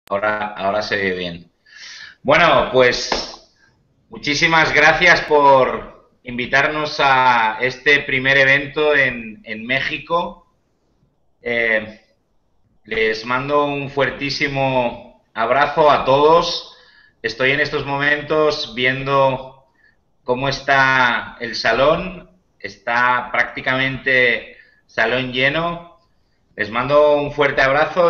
Ahora se ve bien. Bueno, pues muchísimas gracias por invitarnos a este primer evento en México. Eh, Les mando un fuertísimo abrazo a todos. Estoy en estos momentos viendo cómo está el salón. Está prácticamente salón lleno. Les mando un fuerte abrazo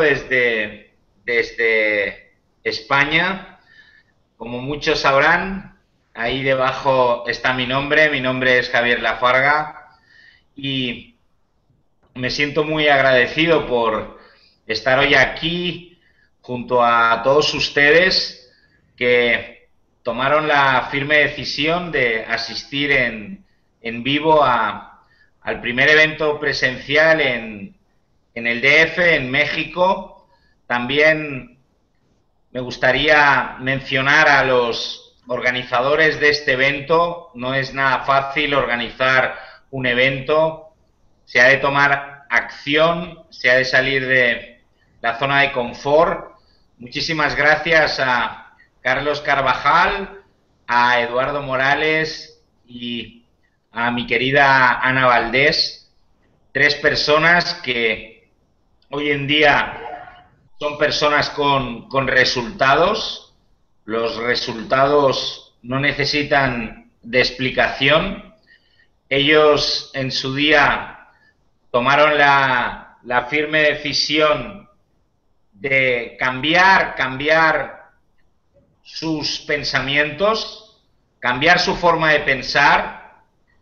desde España. Como muchos sabrán, ahí debajo está mi nombre es Javier Lafarga y me siento muy agradecido por estar hoy aquí junto a todos ustedes que tomaron la firme decisión de asistir en vivo al primer evento presencial en el DF, en México. También me gustaría mencionar a los organizadores de este evento. No es nada fácil organizar un evento. Se ha de tomar acción, se ha de salir de la zona de confort. Muchísimas gracias a Carlos Carvajal, a Eduardo Morales y a mi querida Ana Valdés, tres personas que hoy en día son personas con resultados. Los resultados no necesitan de explicación. Ellos en su día tomaron la firme decisión de cambiar sus pensamientos, cambiar su forma de pensar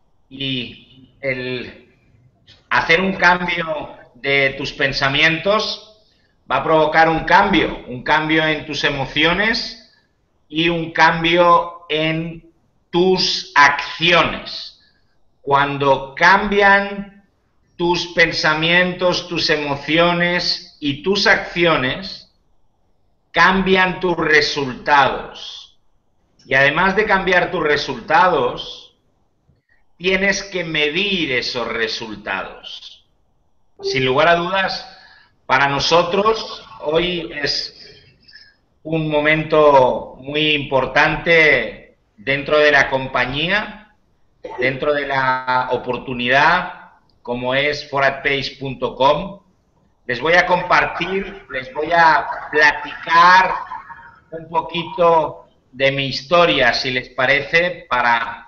y el hacer un cambio de tus pensamientos va a provocar un cambio en tus emociones y un cambio en tus acciones. Cuando cambian tus pensamientos, tus emociones y tus acciones, cambian tus resultados. Y además de cambiar tus resultados, tienes que medir esos resultados. Sin lugar a dudas, para nosotros hoy es un momento muy importante dentro de la compañía, dentro de la oportunidad como es foratpace.com. Les voy a compartir, les voy a platicar un poquito de mi historia, si les parece, para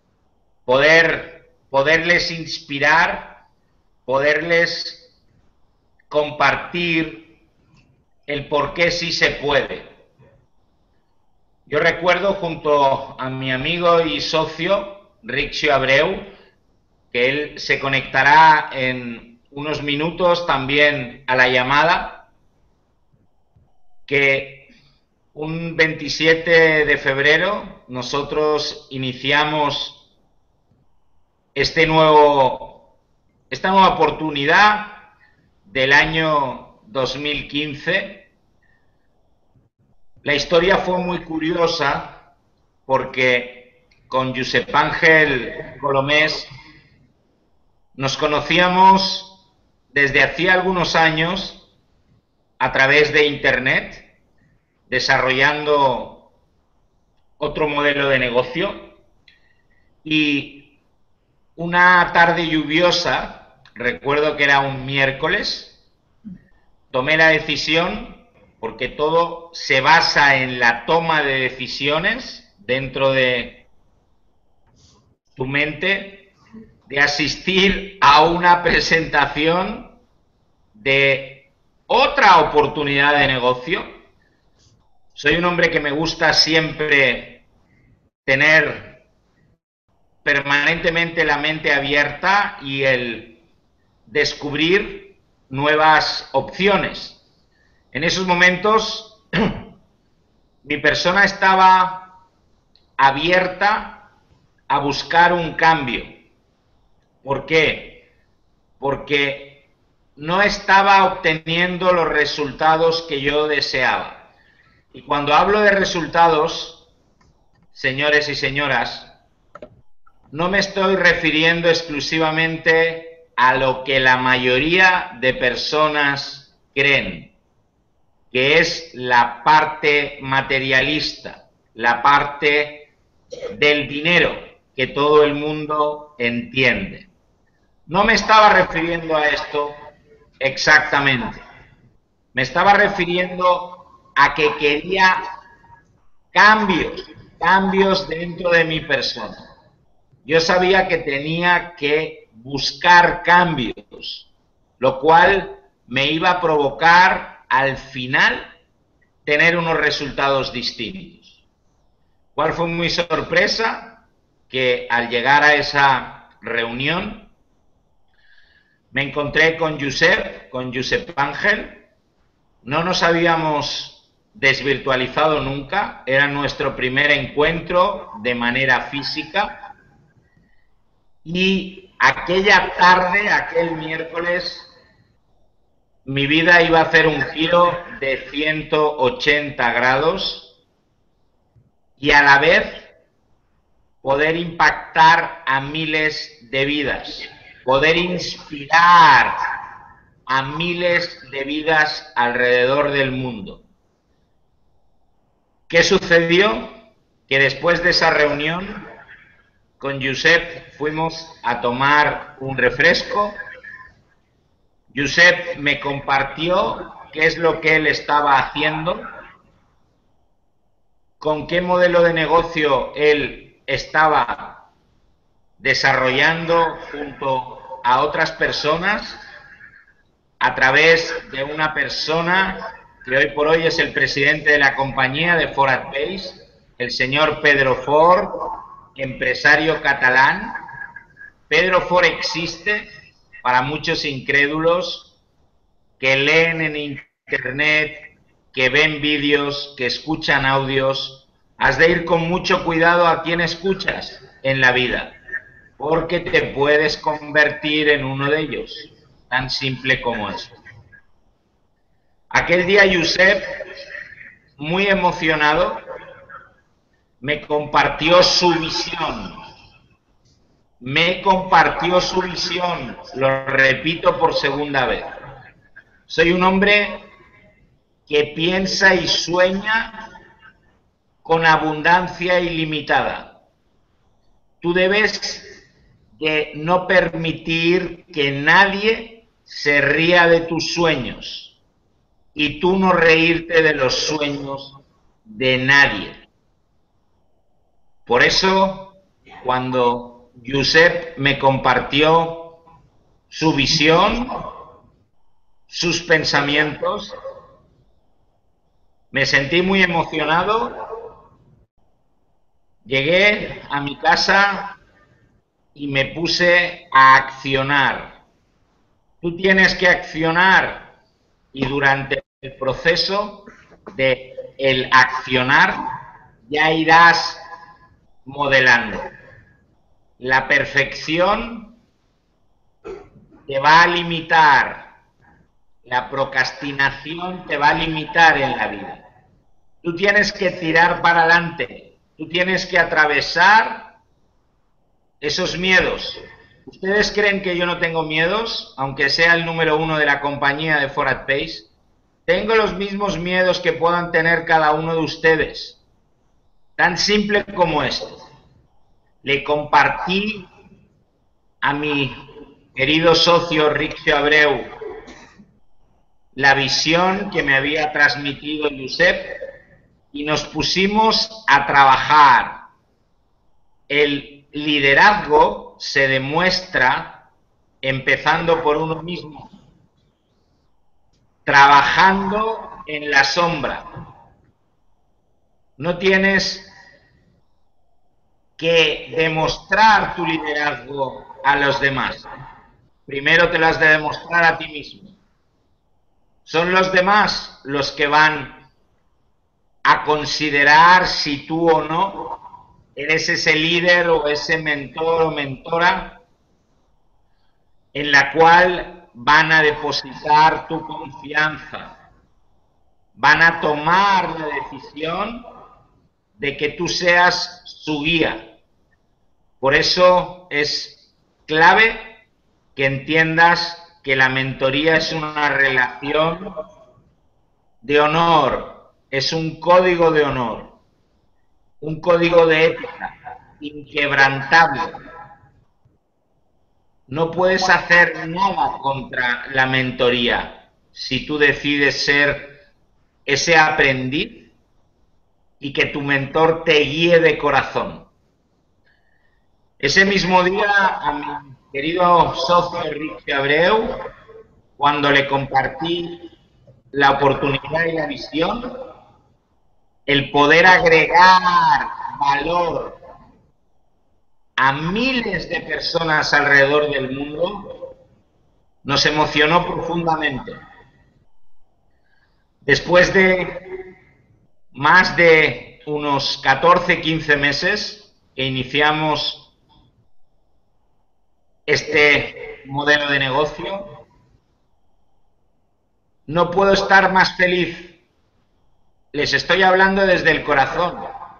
poderles inspirar, poderles compartir el por qué sí se puede. Yo recuerdo junto a mi amigo y socio, Riccio Abreu, que él se conectará en unos minutos también a la llamada, que un 27 de febrero nosotros iniciamos esta nueva oportunidad del año 2015. La historia fue muy curiosa porque con Josep Ángel Colomés nos conocíamos desde hacía algunos años a través de Internet, desarrollando otro modelo de negocio, y una tarde lluviosa, recuerdo que era un miércoles, tomé la decisión, porque todo se basa en la toma de decisiones dentro de tu mente, de asistir a una presentación de otra oportunidad de negocio. Soy un hombre que me gusta siempre tener permanentemente la mente abierta y el descubrir nuevas opciones. En esos momentos mi persona estaba abierta a buscar un cambio. ¿Por qué? Porque no estaba obteniendo los resultados que yo deseaba. Y cuando hablo de resultados, señores y señoras, no me estoy refiriendo exclusivamente a lo que la mayoría de personas creen. que es la parte materialista, la parte del dinero que todo el mundo entiende. No me estaba refiriendo a esto exactamente. Me estaba refiriendo a que quería cambios dentro de mi persona. Yo sabía que tenía que buscar cambios, lo cual me iba a provocar al final tener unos resultados distintos. ¿Cuál fue mi sorpresa? Que al llegar a esa reunión me encontré con Josep Ángel. No nos habíamos desvirtualizado nunca, era nuestro primer encuentro de manera física, y aquella tarde, aquel miércoles, mi vida iba a hacer un giro de 180 grados y a la vez poder impactar a miles de vidas, poder inspirar a miles de vidas alrededor del mundo. ¿Qué sucedió? Que después de esa reunión con Josep fuimos a tomar un refresco. Josep me compartió qué es lo que él estaba haciendo, con qué modelo de negocio él estaba desarrollando junto a otras personas a través de una persona que hoy por hoy es el presidente de la compañía de ForAdBase, el señor Pedro Fort, empresario catalán. Pedro Fort existe para muchos incrédulos que leen en internet, que ven vídeos, que escuchan audios. Has de ir con mucho cuidado a quién escuchas en la vida, porque te puedes convertir en uno de ellos, tan simple como eso. Aquel día Josep, muy emocionado, me compartió su visión. Lo repito por segunda vez. Soy un hombre que piensa y sueña con abundancia ilimitada. Tú debes de no permitir que nadie se ría de tus sueños y tú no reírte de los sueños de nadie. Por eso, cuando Josep me compartió su visión, sus pensamientos, me sentí muy emocionado. Llegué a mi casa y me puse a accionar. Tú tienes que accionar y durante el proceso de el accionar ya irás modelando. La perfección te va a limitar, la procrastinación te va a limitar en la vida. Tú tienes que tirar para adelante, tú tienes que atravesar esos miedos. ¿Ustedes creen que yo no tengo miedos, aunque sea el número 1 de la compañía de ForAdBase? Tengo los mismos miedos que puedan tener cada uno de ustedes. Tan simple como esto. Le compartí a mi querido socio Riccio Abreu la visión que me había transmitido Josep y nos pusimos a trabajar. El liderazgo se demuestra empezando por uno mismo, trabajando en la sombra. No tienes que demostrar tu liderazgo a los demás. Primero te lo has de demostrar a ti mismo. Son los demás los que van a considerar si tú o no eres ese líder o ese mentor o mentora en la cual van a depositar tu confianza. Van a tomar la decisión de que tú seas su guía. Por eso es clave que entiendas que la mentoría es una relación de honor, es un código de honor, un código de ética inquebrantable. No puedes hacer nada contra la mentoría si tú decides ser ese aprendiz y que tu mentor te guíe de corazón. Ese mismo día, a mi querido socio Enrique Abreu, cuando le compartí la oportunidad y la visión, el poder agregar valor a miles de personas alrededor del mundo, nos emocionó profundamente. Después de más de unos 14-15 meses que iniciamos este modelo de negocio, no puedo estar más feliz. Les estoy hablando desde el corazón.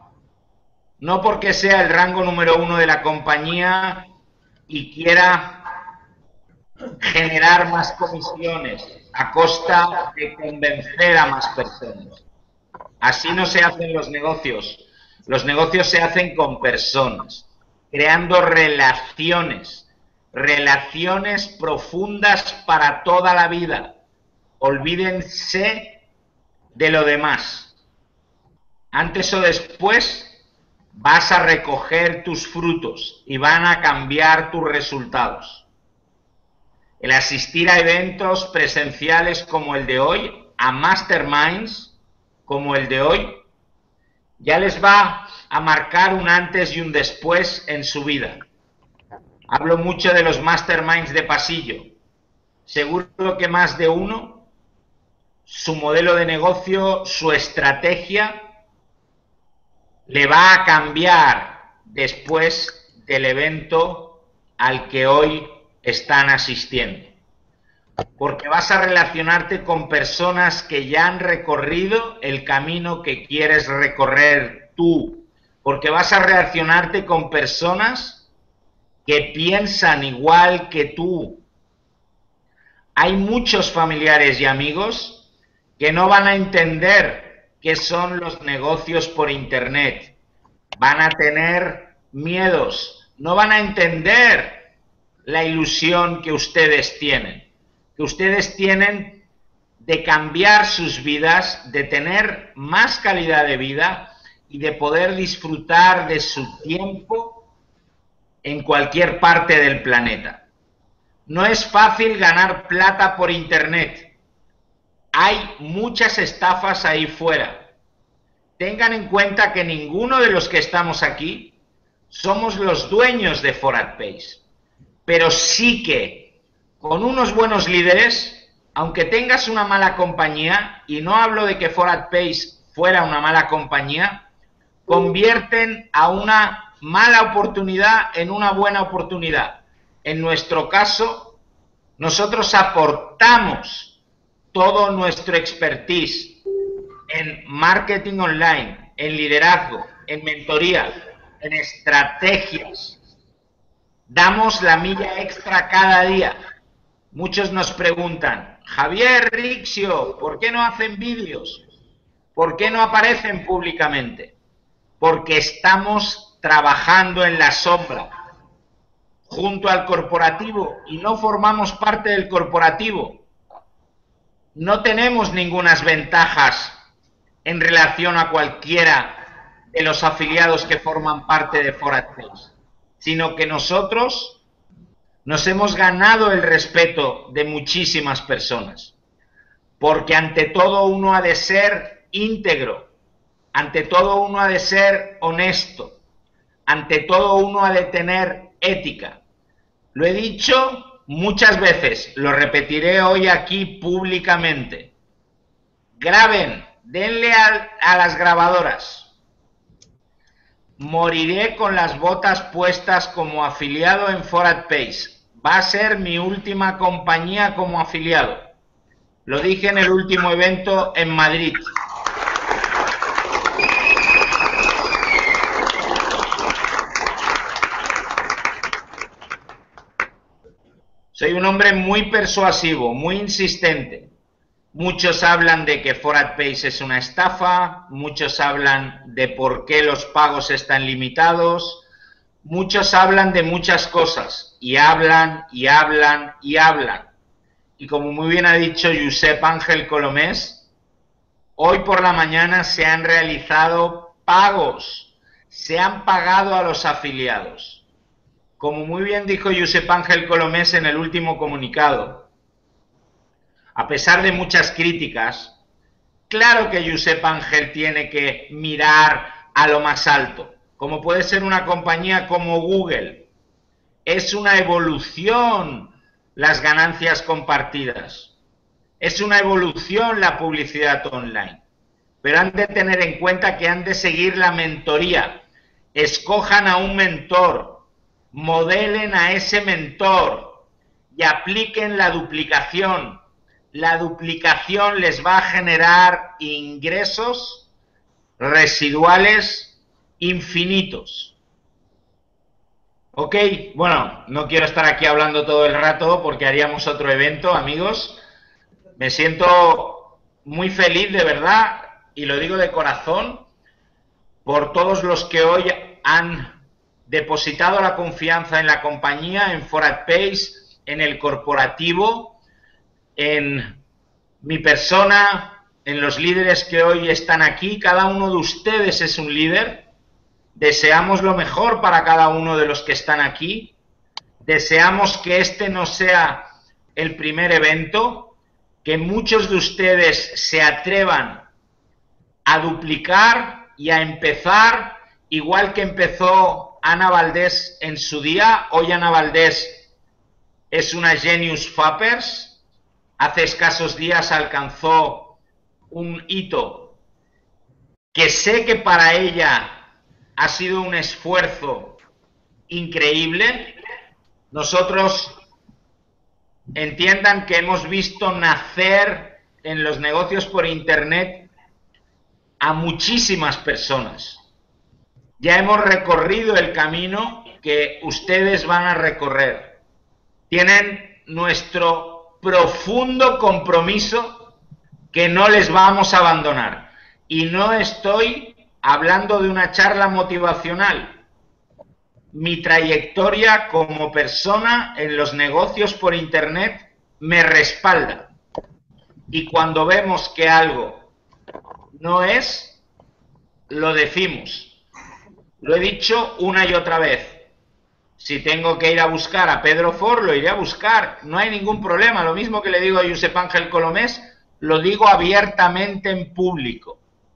No porque sea el rango número 1 de la compañía y quiera generar más comisiones a costa de convencer a más personas. Así no se hacen los negocios. Los negocios se hacen con personas, creando relaciones, relaciones profundas para toda la vida. Olvídense de lo demás. Antes o después vas a recoger tus frutos y van a cambiar tus resultados. El asistir a eventos presenciales como el de hoy, a masterminds como el de hoy, ya les va a marcar un antes y un después en su vida. Hablo mucho de los masterminds de pasillo. Seguro que más de uno, su modelo de negocio, su estrategia, le va a cambiar después del evento al que hoy están asistiendo. Porque vas a relacionarte con personas que ya han recorrido el camino que quieres recorrer tú. Porque vas a relacionarte con personas que piensan igual que tú. Hay muchos familiares y amigos que no van a entender qué son los negocios por internet. Van a tener miedos, no van a entender la ilusión que ustedes tienen. Que ustedes tienen de cambiar sus vidas, de tener más calidad de vida y de poder disfrutar de su tiempo en cualquier parte del planeta. No es fácil ganar plata por internet. Hay muchas estafas ahí fuera. Tengan en cuenta que ninguno de los que estamos aquí somos los dueños de ForAdPace, pero sí que con unos buenos líderes, aunque tengas una mala compañía, y no hablo de que ForAdPace fuera una mala compañía, convierten a una mala oportunidad en una buena oportunidad. En nuestro caso, nosotros aportamos todo nuestro expertise en marketing online, en liderazgo, en mentoría, en estrategias. Damos la milla extra cada día. Muchos nos preguntan, Javier, Rixio, ¿por qué no hacen vídeos? ¿Por qué no aparecen públicamente? Porque estamos trabajando en la sombra, junto al corporativo, y no formamos parte del corporativo. No tenemos ningunas ventajas en relación a cualquiera de los afiliados que forman parte de ForAdPace, sino que nosotros nos hemos ganado el respeto de muchísimas personas, porque ante todo uno ha de ser íntegro, ante todo uno ha de ser honesto, ante todo uno ha de tener ética. Lo he dicho muchas veces, lo repetiré hoy aquí públicamente. Graben, denle a las grabadoras. Moriré con las botas puestas como afiliado en ForAdPace. Va a ser mi última compañía como afiliado. Lo dije en el último evento en Madrid. Soy un hombre muy persuasivo, muy insistente. muchos hablan de que ForwardPace es una estafa, muchos hablan de por qué los pagos están limitados, muchos hablan de muchas cosas y hablan y hablan y hablan. Y como muy bien ha dicho Josep Ángel Colomés, hoy por la mañana se han realizado pagos, se han pagado a los afiliados. Como muy bien dijo Josep Ángel Colomés en el último comunicado, a pesar de muchas críticas, claro que Josep Ángel tiene que mirar a lo más alto, como puede ser una compañía como Google. Es una evolución las ganancias compartidas. Es una evolución la publicidad online. Pero han de tener en cuenta que han de seguir la mentoría. Escojan a un mentor, modelen a ese mentor y apliquen la duplicación. La duplicación les va a generar ingresos residuales infinitos. Ok, bueno, no quiero estar aquí hablando todo el rato porque haríamos otro evento, amigos. Me siento muy feliz, de verdad, y lo digo de corazón, por todos los que hoy han depositado la confianza en la compañía, en ForwardPace, en el corporativo, en mi persona, en los líderes que hoy están aquí. Cada uno de ustedes es un líder. Deseamos lo mejor para cada uno de los que están aquí. Deseamos que este no sea el primer evento, que muchos de ustedes se atrevan a duplicar y a empezar igual que empezó Ana Valdés en su día. Hoy Ana Valdés es una Genius Fappers. Hace escasos días alcanzó un hito que sé que para ella ha sido un esfuerzo increíble. Nosotros, entiendan que hemos visto nacer en los negocios por Internet a muchísimas personas. Ya hemos recorrido el camino que ustedes van a recorrer. Tienen nuestro profundo compromiso que no les vamos a abandonar. Y no estoy hablando de una charla motivacional. Mi trayectoria como persona en los negocios por Internet me respalda. Y cuando vemos que algo no es, lo decimos. Lo he dicho una y otra vez. Si tengo que ir a buscar a Pedro Fort, lo iré a buscar. No hay ningún problema. Lo mismo que le digo a Josep Ángel Colomés, lo digo abiertamente en público.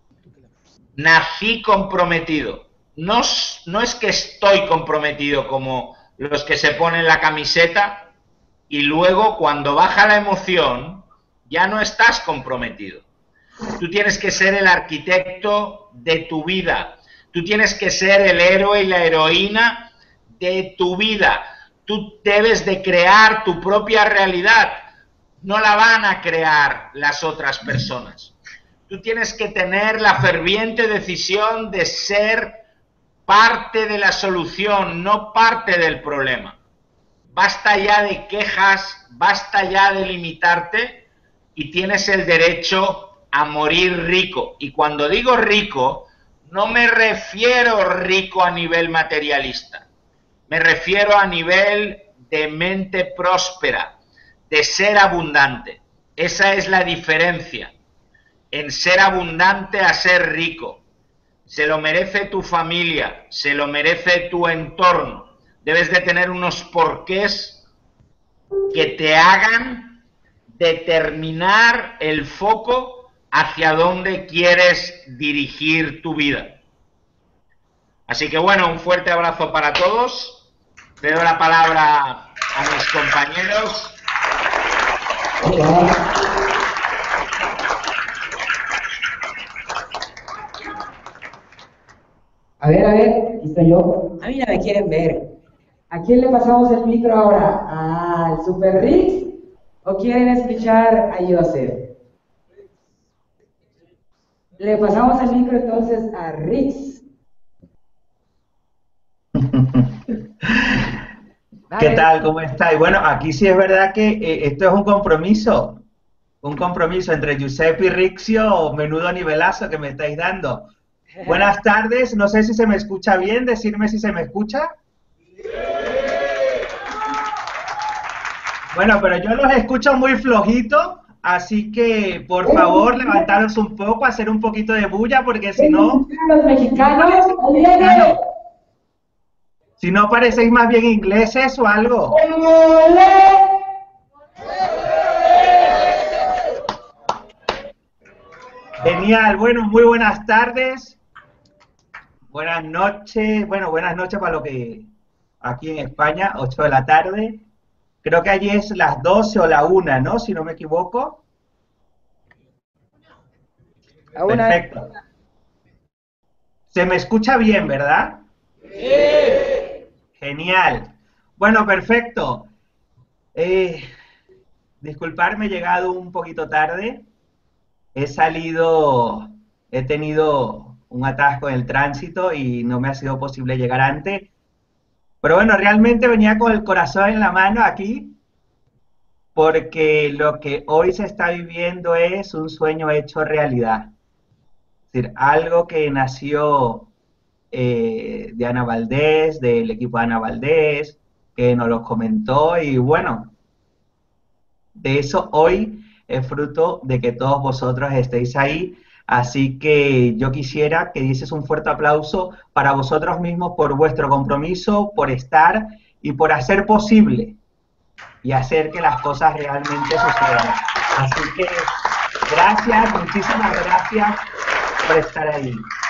Nací comprometido. No es que estoy comprometido como los que se ponen la camiseta y luego cuando baja la emoción ya no estás comprometido. Tú tienes que ser el arquitecto de tu vida. Tú tienes que ser el héroe y la heroína de tu vida. Tú debes de crear tu propia realidad. No la van a crear las otras personas. Tú tienes que tener la ferviente decisión de ser parte de la solución, no parte del problema. Basta ya de quejas, basta ya de limitarte y tienes el derecho a morir rico. Y cuando digo rico, no me refiero rico a nivel materialista. Me refiero a nivel de mente próspera, de ser abundante. Esa es la diferencia en ser abundante a ser rico. Se lo merece tu familia, se lo merece tu entorno. Debes de tener unos porqués que te hagan determinar el foco hacia dónde quieres dirigir tu vida. Así que bueno, un fuerte abrazo para todos. Le doy la palabra a mis compañeros. A ver, aquí estoy yo. A mí no me quieren ver. ¿A quién le pasamos el micro ahora? ¿Al Super Rix? ¿O quieren escuchar a Joseph? Le pasamos el micro entonces a Rix. ¿Qué tal? ¿Cómo estáis? Bueno, aquí sí es verdad que esto es un compromiso, un compromiso entre Giuseppe y Rixio, menudo nivelazo que me estáis dando. Buenas tardes, no sé si se me escucha bien, decirme si se me escucha. Bueno, pero yo los escucho muy flojito, así que por favor levantaros un poco, hacer un poquito de bulla, porque si no... Los mexicanos, si no parecéis más bien ingleses o algo. Genial, bueno, muy buenas tardes, buenas noches, bueno, buenas noches para lo que aquí en España, 8 de la tarde. Creo que allí es las 12 o la 1, ¿no? Si no me equivoco. Perfecto. Se me escucha bien, ¿verdad? Sí. Genial. Bueno, perfecto. Disculparme, he llegado un poquito tarde. He tenido un atasco en el tránsito y no me ha sido posible llegar antes. Pero bueno, realmente venía con el corazón en la mano aquí, porque lo que hoy se está viviendo es un sueño hecho realidad. Es decir, algo que nació de Ana Valdés, del equipo de Ana Valdés, que nos lo comentó y bueno, de eso hoy es fruto de que todos vosotros estéis ahí. Así que yo quisiera que dieses un fuerte aplauso para vosotros mismos por vuestro compromiso, por estar y por hacer posible y hacer que las cosas realmente sucedan. Así que gracias, muchísimas gracias por estar ahí.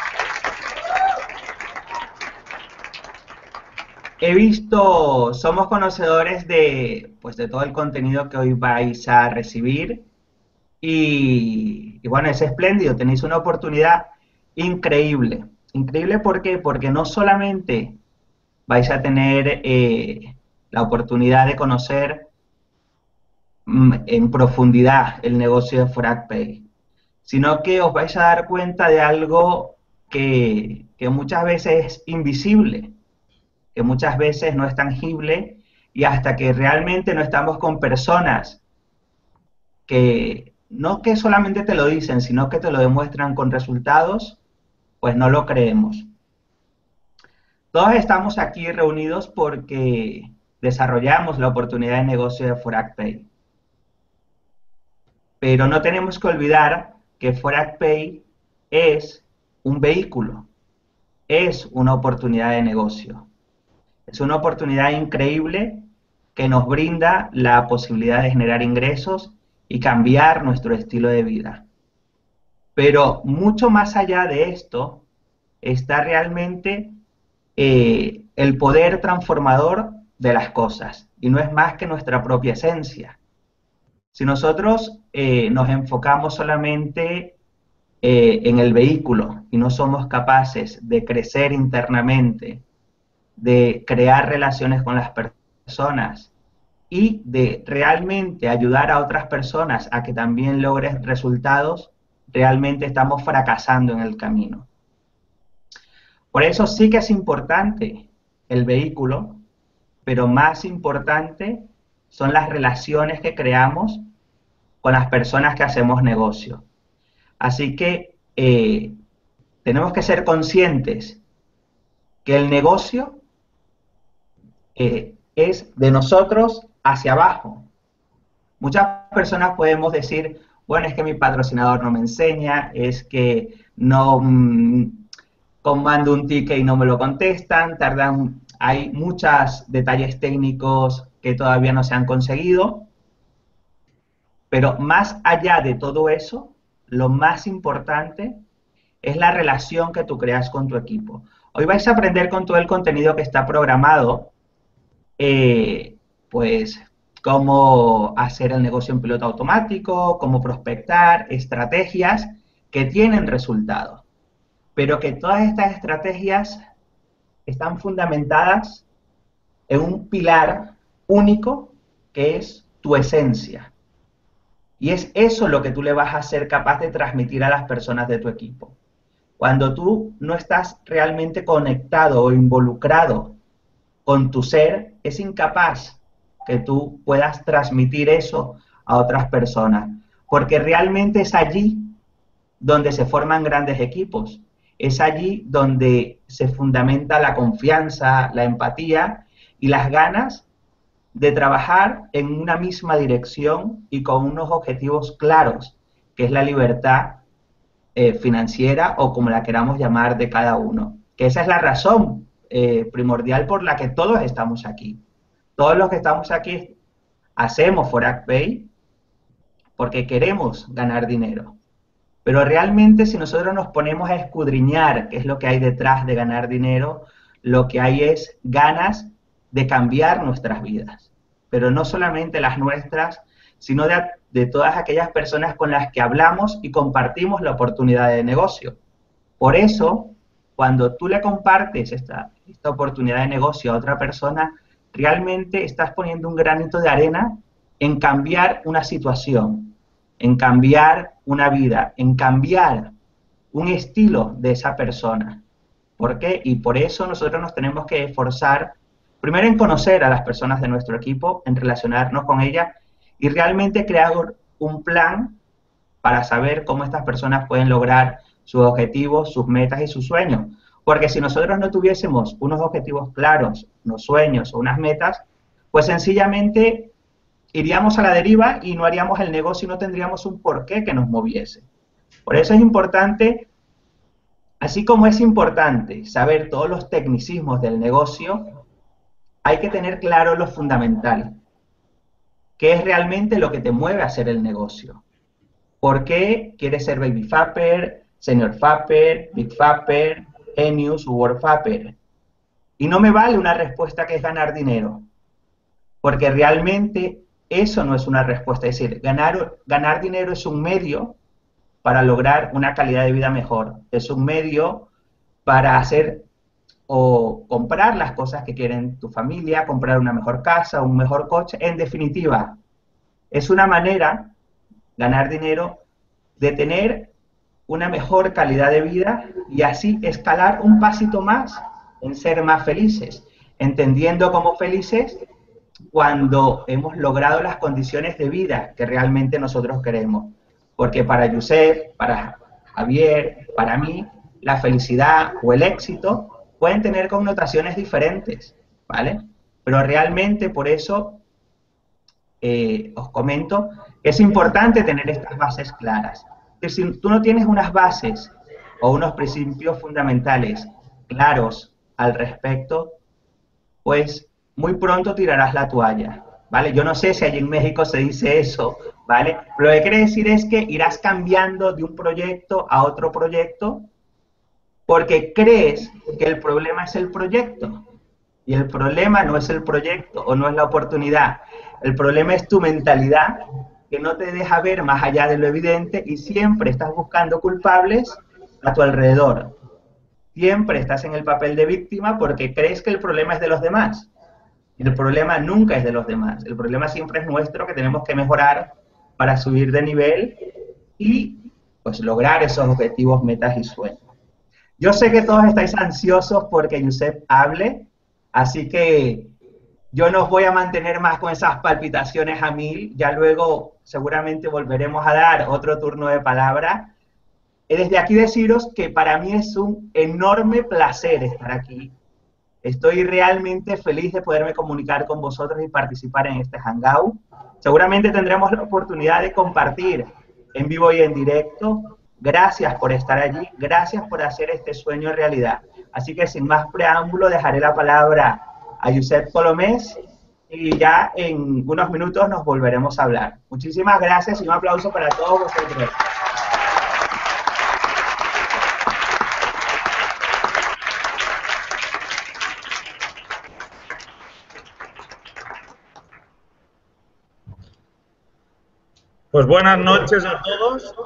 He visto, somos conocedores pues de todo el contenido que hoy vais a recibir y bueno, es espléndido, tenéis una oportunidad increíble. Increíble, ¿por qué? Porque no solamente vais a tener la oportunidad de conocer en profundidad el negocio de ForacPay, sino que os vais a dar cuenta de algo que muchas veces es invisible, que muchas veces no es tangible, y hasta que realmente no estamos con personas que no que solamente te lo dicen, sino que te lo demuestran con resultados, pues no lo creemos. Todos estamos aquí reunidos porque desarrollamos la oportunidad de negocio de ForacPay. Pero no tenemos que olvidar que ForacPay es un vehículo, es una oportunidad de negocio. Es una oportunidad increíble que nos brinda la posibilidad de generar ingresos y cambiar nuestro estilo de vida. Pero mucho más allá de esto está realmente el poder transformador de las cosas, y no es más que nuestra propia esencia. Si nosotros nos enfocamos solamente en el vehículo y no somos capaces de crecer internamente, de crear relaciones con las personas y de realmente ayudar a otras personas a que también logren resultados, realmente estamos fracasando en el camino. Por eso sí que es importante el vehículo, pero más importante son las relaciones que creamos con las personas que hacemos negocio. Así que tenemos que ser conscientes que el negocio es de nosotros hacia abajo. Muchas personas podemos decir, bueno, es que mi patrocinador no me enseña, es que no comando un ticket y no me lo contestan, hay muchos detalles técnicos que todavía no se han conseguido, pero más allá de todo eso, lo más importante es la relación que tú creas con tu equipo. Hoy vais a aprender con todo el contenido que está programado, pues cómo hacer el negocio en piloto automático, cómo prospectar, estrategias que tienen resultados. Pero que todas estas estrategias están fundamentadas en un pilar único que es tu esencia. Y es eso lo que tú le vas a ser capaz de transmitir a las personas de tu equipo. Cuando tú no estás realmente conectado o involucrado con tu ser, es incapaz que tú puedas transmitir eso a otras personas. porque realmente es allí donde se forman grandes equipos, es allí donde se fundamenta la confianza, la empatía y las ganas de trabajar en una misma dirección y con unos objetivos claros, que es la libertad financiera o como la queramos llamar de cada uno. Que esa es la razón primordial por la que todos estamos aquí. Todos los que estamos aquí hacemos ForacPay porque queremos ganar dinero. Pero realmente si nosotros nos ponemos a escudriñar qué es lo que hay detrás de ganar dinero, lo que hay es ganas de cambiar nuestras vidas. Pero no solamente las nuestras, sino de todas aquellas personas con las que hablamos y compartimos la oportunidad de negocio. Por eso, cuando tú le compartes esta oportunidad de negocio a otra persona, realmente estás poniendo un granito de arena en cambiar una situación, en cambiar una vida, en cambiar un estilo de esa persona. ¿Por qué? Y por eso nosotros nos tenemos que esforzar, primero en conocer a las personas de nuestro equipo, en relacionarnos con ellas y realmente crear un plan para saber cómo estas personas pueden lograr sus objetivos, sus metas y sus sueños. Porque si nosotros no tuviésemos unos objetivos claros, unos sueños o unas metas, pues sencillamente iríamos a la deriva y no haríamos el negocio y no tendríamos un porqué que nos moviese. Por eso es importante, así como es importante saber todos los tecnicismos del negocio, hay que tener claro lo fundamental, qué es realmente lo que te mueve a hacer el negocio. ¿Por qué quieres ser Baby Fapper, Senior Fapper, Big Fapper, Genius u World Fapper? Y no me vale una respuesta que es ganar dinero, porque realmente eso no es una respuesta. Es decir, ganar dinero es un medio para lograr una calidad de vida mejor. Es un medio para hacer o comprar las cosas que quieren tu familia, comprar una mejor casa, un mejor coche. En definitiva, es una manera, ganar dinero, de tener una mejor calidad de vida y así escalar un pasito más en ser más felices, entendiendo como felices cuando hemos logrado las condiciones de vida que realmente nosotros queremos. Porque para Yusef, para Javier, para mí, la felicidad o el éxito pueden tener connotaciones diferentes, ¿vale? Pero realmente por eso os comento que es importante tener estas bases claras. Que si tú no tienes unas bases o unos principios fundamentales claros al respecto, pues muy pronto tirarás la toalla, ¿vale? Yo no sé si allí en México se dice eso, ¿vale? Pero lo que quiere decir es que irás cambiando de un proyecto a otro proyecto porque crees que el problema es el proyecto. Y el problema no es el proyecto o no es la oportunidad. El problema es tu mentalidad que no te deja ver más allá de lo evidente y siempre estás buscando culpables a tu alrededor. Siempre estás en el papel de víctima porque crees que el problema es de los demás. Y el problema nunca es de los demás. El problema siempre es nuestro, que tenemos que mejorar para subir de nivel y pues lograr esos objetivos, metas y sueños. Yo sé que todos estáis ansiosos porque Yusef hable, así que yo no os voy a mantener más con esas palpitaciones a mil. Ya luego seguramente volveremos a dar otro turno de palabra. Desde aquí deciros que para mí es un enorme placer estar aquí. Estoy realmente feliz de poderme comunicar con vosotros y participar en este Hangout. Seguramente tendremos la oportunidad de compartir en vivo y en directo. Gracias por estar allí, gracias por hacer este sueño realidad. Así que sin más preámbulo dejaré la palabra a Yusef Colomés y ya en unos minutos nos volveremos a hablar. Muchísimas gracias y un aplauso para todos vosotros. Pues buenas noches a todos.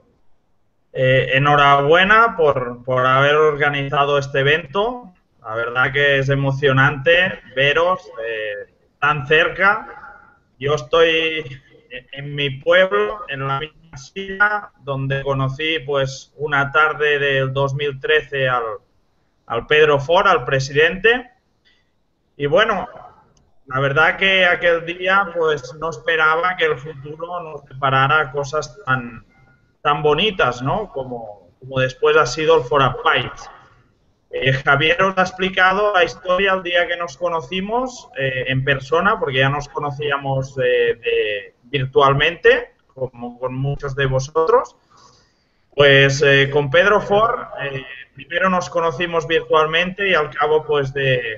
Enhorabuena por haber organizado este evento. La verdad que es emocionante veros tan cerca. Yo estoy en mi pueblo, en la misma silla, donde conocí pues una tarde del 2013 al Pedro Fort, al presidente. Y bueno, la verdad que aquel día pues no esperaba que el futuro nos deparara cosas tan bonitas, ¿no? Como después ha sido el For a Pies. Javier os ha explicado la historia el día que nos conocimos en persona, porque ya nos conocíamos virtualmente, como con muchos de vosotros. Pues con Pedro Ford primero nos conocimos virtualmente y al cabo pues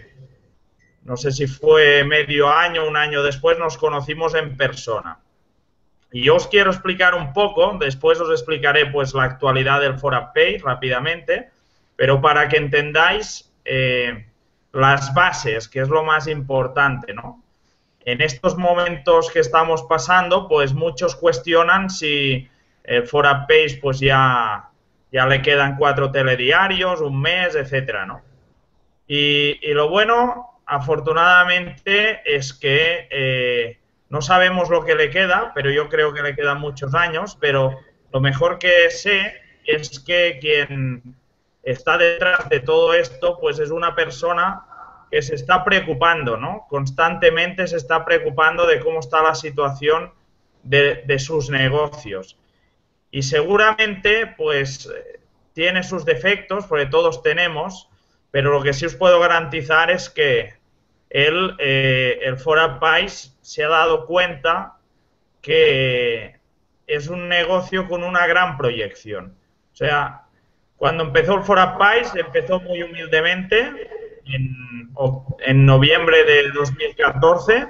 no sé si fue medio año, un año después, nos conocimos en persona. Y yo os quiero explicar un poco, después os explicaré pues la actualidad del For a Pay rápidamente, pero para que entendáis las bases, que es lo más importante, ¿no? En estos momentos que estamos pasando, pues muchos cuestionan si el For a Pay pues ya le quedan 4 telediarios, un mes, etcétera, ¿no? Y lo bueno, afortunadamente, es que no sabemos lo que le queda, pero yo creo que le quedan muchos años, pero lo mejor que sé es que quien está detrás de todo esto, pues es una persona que se está preocupando, ¿no? Constantemente se está preocupando de cómo está la situación de sus negocios. Y seguramente, pues, tiene sus defectos, porque todos tenemos, pero lo que sí os puedo garantizar es que él, el For a Pies, se ha dado cuenta que es un negocio con una gran proyección. O sea, cuando empezó el For a Pies, empezó muy humildemente, en noviembre de 2014,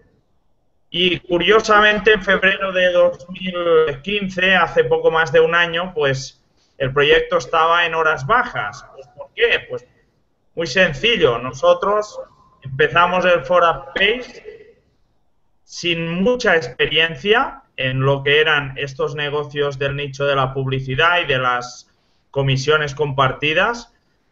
y curiosamente en febrero de 2015, hace poco más de un año, pues el proyecto estaba en horas bajas. Pues, ¿por qué? Pues muy sencillo, nosotros empezamos el For a Pies sin mucha experiencia en lo que eran estos negocios del nicho de la publicidad y de las comisiones compartidas.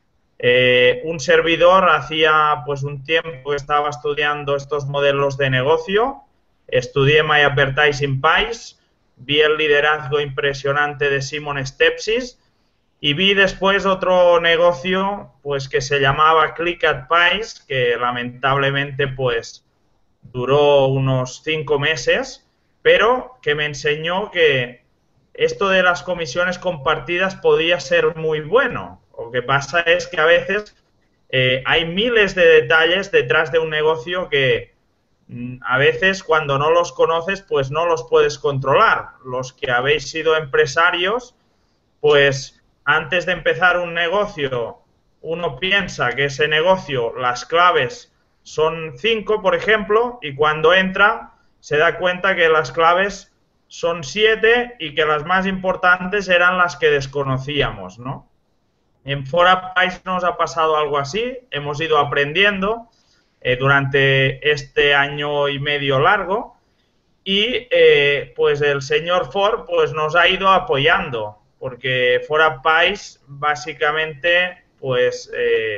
Un servidor hacía pues un tiempo que estaba estudiando estos modelos de negocio, estudié My Advertising Pies, vi el liderazgo impresionante de Simon Stepsis y vi después otro negocio pues que se llamaba Click@Pies, que lamentablemente pues duró unos 5 meses, pero que me enseñó que esto de las comisiones compartidas podía ser muy bueno. Lo que pasa es que a veces hay miles de detalles detrás de un negocio que a veces cuando no los conoces pues no los puedes controlar. Los que habéis sido empresarios, pues antes de empezar un negocio uno piensa que ese negocio, las claves son 5, por ejemplo, y cuando entra se da cuenta que las claves son 7 y que las más importantes eran las que desconocíamos, ¿no? En For a Pies nos ha pasado algo así, hemos ido aprendiendo durante este año y medio largo y pues el señor Ford pues nos ha ido apoyando, porque For a Pies básicamente pues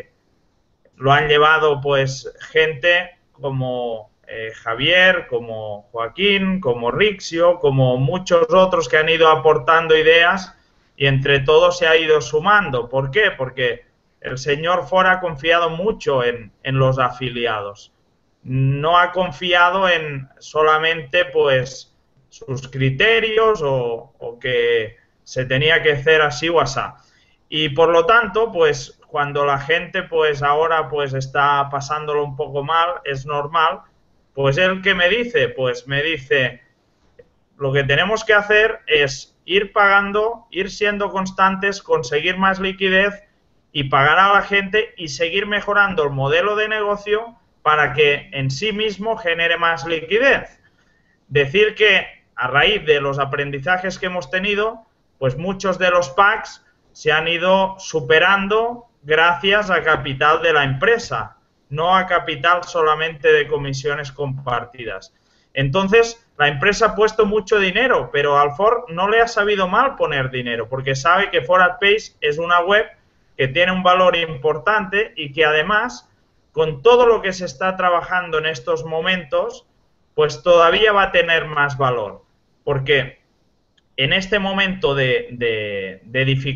lo han llevado pues gente como Javier, como Joaquín, como Rixio, como muchos otros que han ido aportando ideas y entre todos se ha ido sumando. ¿Por qué? Porque el señor Ford ha confiado mucho en los afiliados. No ha confiado en solamente pues sus criterios o que se tenía que hacer así o así. Y por lo tanto, pues cuando la gente pues ahora pues está pasándolo un poco mal, es normal, pues él ¿qué me dice? Pues me dice, lo que tenemos que hacer es ir pagando, ir siendo constantes, conseguir más liquidez y pagar a la gente y seguir mejorando el modelo de negocio para que en sí mismo genere más liquidez. Decir que a raíz de los aprendizajes que hemos tenido, pues muchos de los packs se han ido superando gracias a capital de la empresa, no a capital solamente de comisiones compartidas. Entonces, la empresa ha puesto mucho dinero, pero al Ford no le ha sabido mal poner dinero, porque sabe que For a Pies es una web que tiene un valor importante y que además, con todo lo que se está trabajando en estos momentos, pues todavía va a tener más valor, porque en este momento de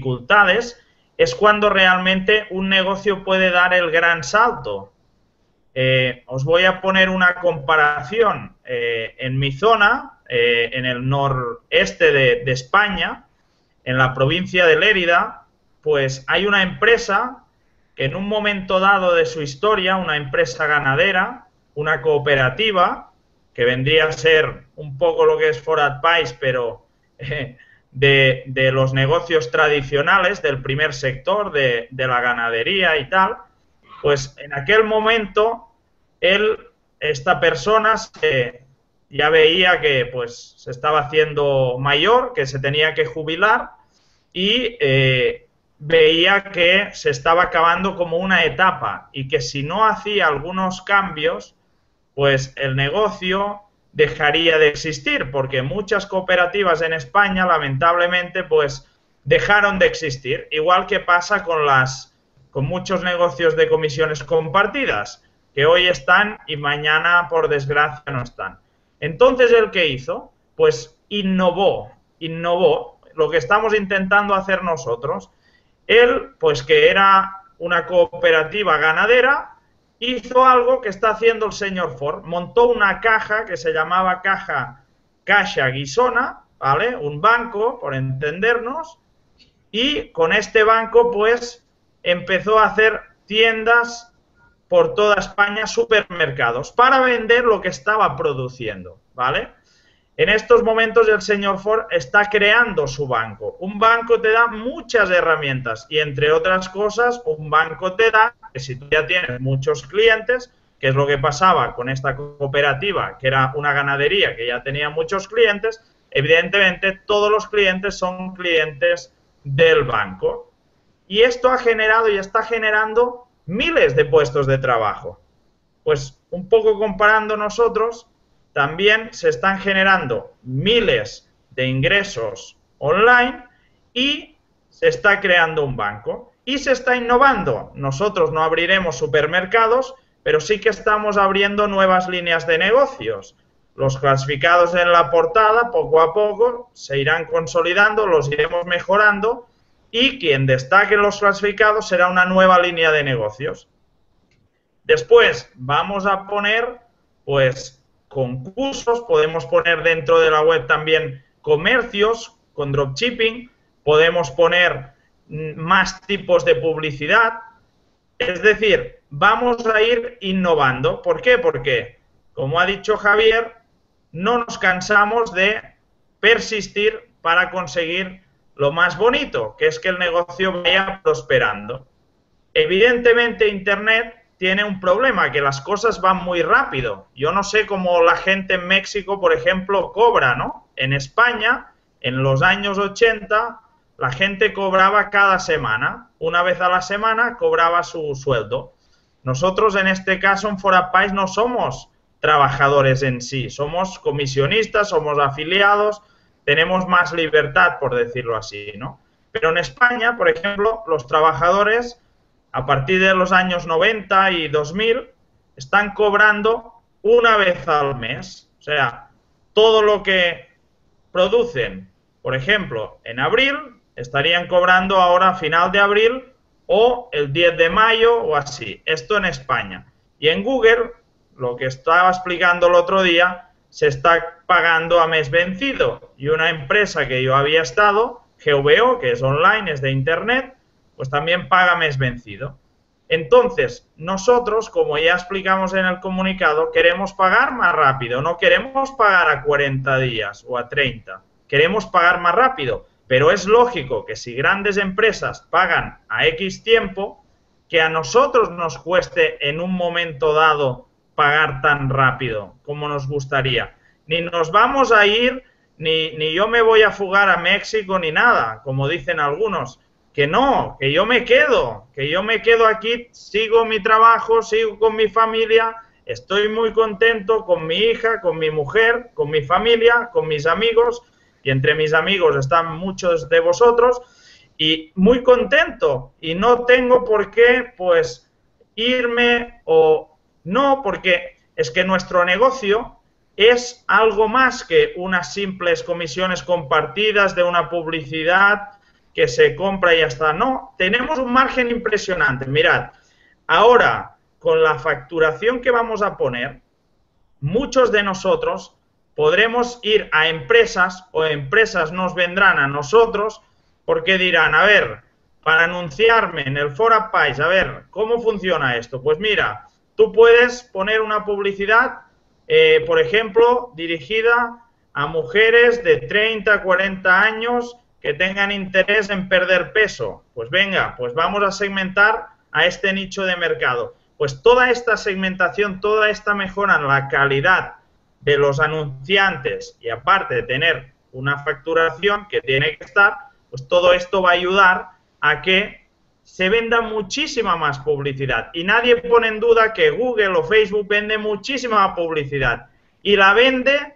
dificultades es cuando realmente un negocio puede dar el gran salto. Os voy a poner una comparación en mi zona, en el noreste de España, en la provincia de Lérida, pues hay una empresa que en un momento dado de su historia, una empresa ganadera, una cooperativa, que vendría a ser un poco lo que es ForAdvice, pero de los negocios tradicionales, del primer sector, de la ganadería y tal, pues en aquel momento esta persona ya veía que pues se estaba haciendo mayor, que se tenía que jubilar y veía que se estaba acabando como una etapa y que si no hacía algunos cambios, pues el negocio dejaría de existir, porque muchas cooperativas en España, lamentablemente, pues dejaron de existir, igual que pasa con muchos negocios de comisiones compartidas, que hoy están y mañana, por desgracia, no están. Entonces, ¿el qué hizo? Pues innovó lo que estamos intentando hacer nosotros. Él, pues que era una cooperativa ganadera, hizo algo que está haciendo el señor Ford. Montó una caja que se llamaba Caixa Guissona, ¿vale? Un banco, por entendernos, y con este banco, pues, empezó a hacer tiendas por toda España, supermercados, para vender lo que estaba produciendo, ¿vale? En estos momentos el señor Ford está creando su banco. Un banco te da muchas herramientas y, entre otras cosas, un banco te da que si tú ya tienes muchos clientes, que es lo que pasaba con esta cooperativa, que era una ganadería que ya tenía muchos clientes, evidentemente todos los clientes son clientes del banco. Y esto ha generado y está generando miles de puestos de trabajo. Pues un poco comparando nosotros, también se están generando miles de ingresos online y se está creando un banco y se está innovando. Nosotros no abriremos supermercados, pero sí que estamos abriendo nuevas líneas de negocios. Los clasificados en la portada, poco a poco, se irán consolidando, los iremos mejorando y quien destaque en los clasificados será una nueva línea de negocios. Después vamos a poner, pues, concursos, podemos poner dentro de la web también comercios con dropshipping, podemos poner más tipos de publicidad, es decir, vamos a ir innovando. ¿Por qué? Porque, como ha dicho Javier, no nos cansamos de persistir para conseguir lo más bonito, que es que el negocio vaya prosperando. Evidentemente, Internet tiene un problema, que las cosas van muy rápido. Yo no sé cómo la gente en México, por ejemplo, cobra, ¿no? En España, en los años 80, la gente cobraba cada semana. Una vez a la semana cobraba su sueldo. Nosotros, en este caso, en ForAdvice, no somos trabajadores en sí. Somos comisionistas, somos afiliados, tenemos más libertad, por decirlo así, ¿no? Pero en España, por ejemplo, los trabajadores, a partir de los años 90 y 2000, están cobrando una vez al mes. O sea, todo lo que producen, por ejemplo, en abril, estarían cobrando ahora a final de abril o el 10 de mayo o así. Esto en España. Y en Google, lo que estaba explicando el otro día, se está pagando a mes vencido. Y una empresa que yo había estado, GVO, que es online, es de Internet, pues también paga mes vencido. Entonces, nosotros, como ya explicamos en el comunicado, queremos pagar más rápido. No queremos pagar a 40 días o a 30. Queremos pagar más rápido. Pero es lógico que si grandes empresas pagan a X tiempo, que a nosotros nos cueste en un momento dado pagar tan rápido como nos gustaría. Ni nos vamos a ir, ni yo me voy a fugar a México, ni nada, como dicen algunos. Que no, que yo me quedo aquí, sigo mi trabajo, sigo con mi familia, estoy muy contento con mi hija, con mi mujer, con mi familia, con mis amigos, y entre mis amigos están muchos de vosotros, y muy contento, y no tengo por qué, pues, irme o no, porque es que nuestro negocio es algo más que unas simples comisiones compartidas de una publicidad que se compra y ya está. No, tenemos un margen impresionante. Mirad, ahora con la facturación que vamos a poner, muchos de nosotros podremos ir a empresas o empresas nos vendrán a nosotros porque dirán, a ver, para anunciarme en el ForaPaís, a ver, ¿cómo funciona esto? Pues mira, tú puedes poner una publicidad, por ejemplo, dirigida a mujeres de 30, 40 años que tengan interés en perder peso. Pues venga, pues vamos a segmentar a este nicho de mercado. Pues toda esta segmentación, toda esta mejora en la calidad de los anunciantes y aparte de tener una facturación que tiene que estar, pues todo esto va a ayudar a que se venda muchísima más publicidad. Y nadie pone en duda que Google o Facebook vende muchísima publicidad y la vende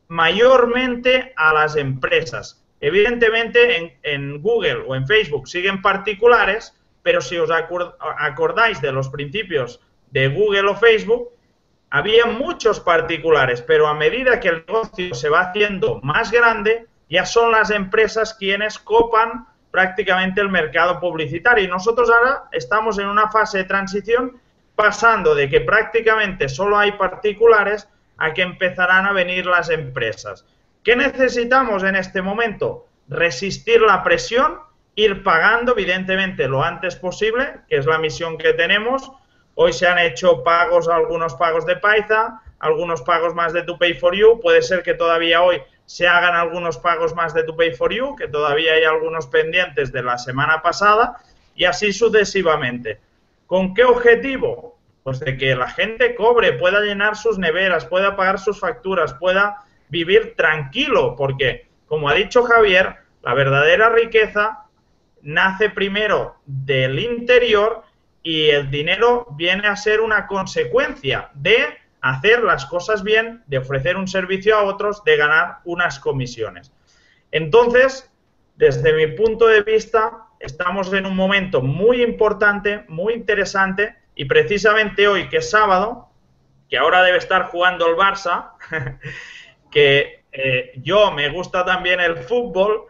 mayormente a las empresas. Evidentemente en Google o en Facebook siguen particulares, pero si os acordáis de los principios de Google o Facebook, había muchos particulares, pero a medida que el negocio se va haciendo más grande, ya son las empresas quienes copan prácticamente el mercado publicitario. Y nosotros ahora estamos en una fase de transición pasando de que prácticamente solo hay particulares a que empezarán a venir las empresas. ¿Qué necesitamos en este momento? Resistir la presión, ir pagando evidentemente lo antes posible, que es la misión que tenemos. Hoy se han hecho pagos, algunos pagos de Paiza, algunos pagos más de ToPay4You. Puede ser que todavía hoy se hagan algunos pagos más de ToPay4You, que todavía hay algunos pendientes de la semana pasada, y así sucesivamente. ¿Con qué objetivo? Pues de que la gente cobre, pueda llenar sus neveras, pueda pagar sus facturas, pueda vivir tranquilo, porque, como ha dicho Javier, la verdadera riqueza nace primero del interior y el dinero viene a ser una consecuencia de hacer las cosas bien, de ofrecer un servicio a otros, de ganar unas comisiones. Entonces, desde mi punto de vista, estamos en un momento muy importante, muy interesante, y precisamente hoy, que es sábado, que ahora debe estar jugando el Barça, que yo me gusta también el fútbol,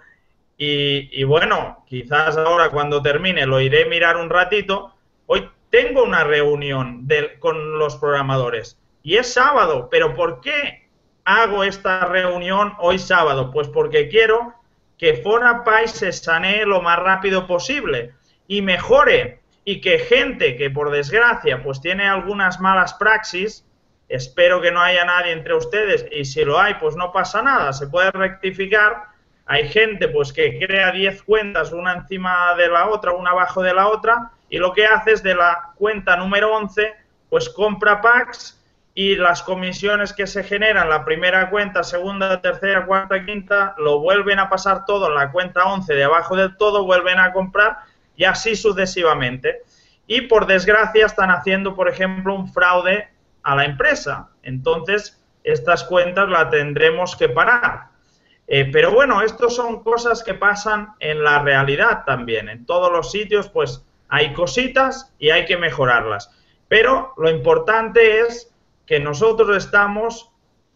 y bueno, quizás ahora cuando termine lo iré a mirar un ratito. Hoy tengo una reunión con los programadores y es sábado, pero ¿por qué hago esta reunión hoy sábado? Pues porque quiero que ForaPaís se sanee lo más rápido posible y mejore, y que gente que por desgracia pues tiene algunas malas praxis, espero que no haya nadie entre ustedes, y si lo hay pues no pasa nada, se puede rectificar. Hay gente pues que crea 10 cuentas, una encima de la otra, una abajo de la otra, y lo que hace es de la cuenta número 11, pues compra packs y las comisiones que se generan, la primera cuenta, segunda, tercera, cuarta, quinta, lo vuelven a pasar todo en la cuenta 11 de abajo del todo, vuelven a comprar y así sucesivamente. Y por desgracia están haciendo, por ejemplo, un fraude a la empresa. Entonces, estas cuentas las tendremos que parar. Pero bueno, esto son cosas que pasan en la realidad también. En todos los sitios pues hay cositas y hay que mejorarlas. Pero lo importante es que nosotros estamos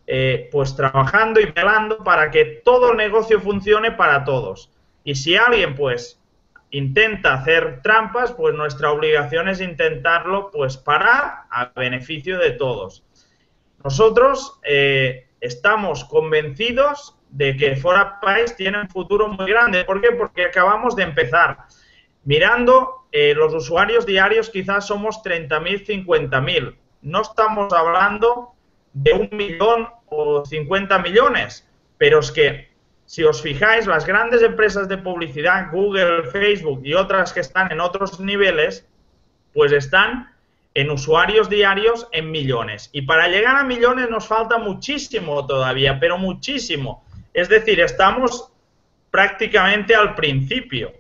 pues trabajando y velando para que todo el negocio funcione para todos. Y si alguien pues intenta hacer trampas, pues nuestra obligación es intentarlo pues parar a beneficio de todos. Nosotros estamos convencidos de que ForaPaís tiene un futuro muy grande. ¿Por qué? Porque acabamos de empezar. Mirando los usuarios diarios quizás somos 30.000, 50.000. No estamos hablando de 1 millón o 50 millones, pero es que si os fijáis, las grandes empresas de publicidad, Google, Facebook y otras que están en otros niveles, pues están en usuarios diarios en millones. Y para llegar a millones nos falta muchísimo todavía, pero muchísimo. Es decir, estamos prácticamente al principio.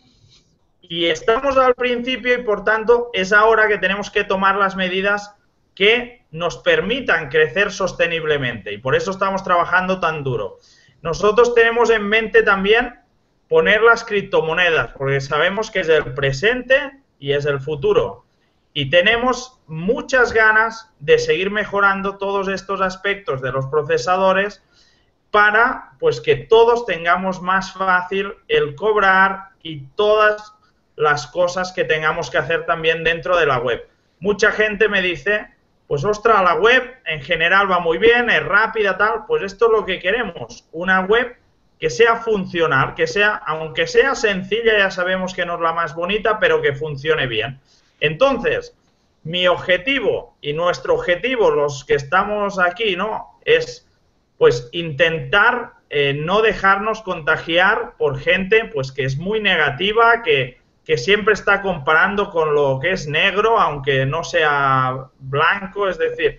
Y estamos al principio y, por tanto, es ahora que tenemos que tomar las medidas que nos permitan crecer sosteniblemente. Y por eso estamos trabajando tan duro. Nosotros tenemos en mente también poner las criptomonedas, porque sabemos que es el presente y es el futuro. Y tenemos muchas ganas de seguir mejorando todos estos aspectos de los procesadores para pues que todos tengamos más fácil el cobrar y todas las cosas que tengamos que hacer también dentro de la web. mucha gente me dice, pues ostras, la web en general va muy bien, es rápida, tal, pues esto es lo que queremos, una web que sea funcional, que sea, aunque sea sencilla, ya sabemos que no es la más bonita, pero que funcione bien. Entonces, mi objetivo y nuestro objetivo, los que estamos aquí, ¿no?, es pues intentar no dejarnos contagiar por gente pues que es muy negativa, que siempre está comparando con lo que es negro, aunque no sea blanco, es decir,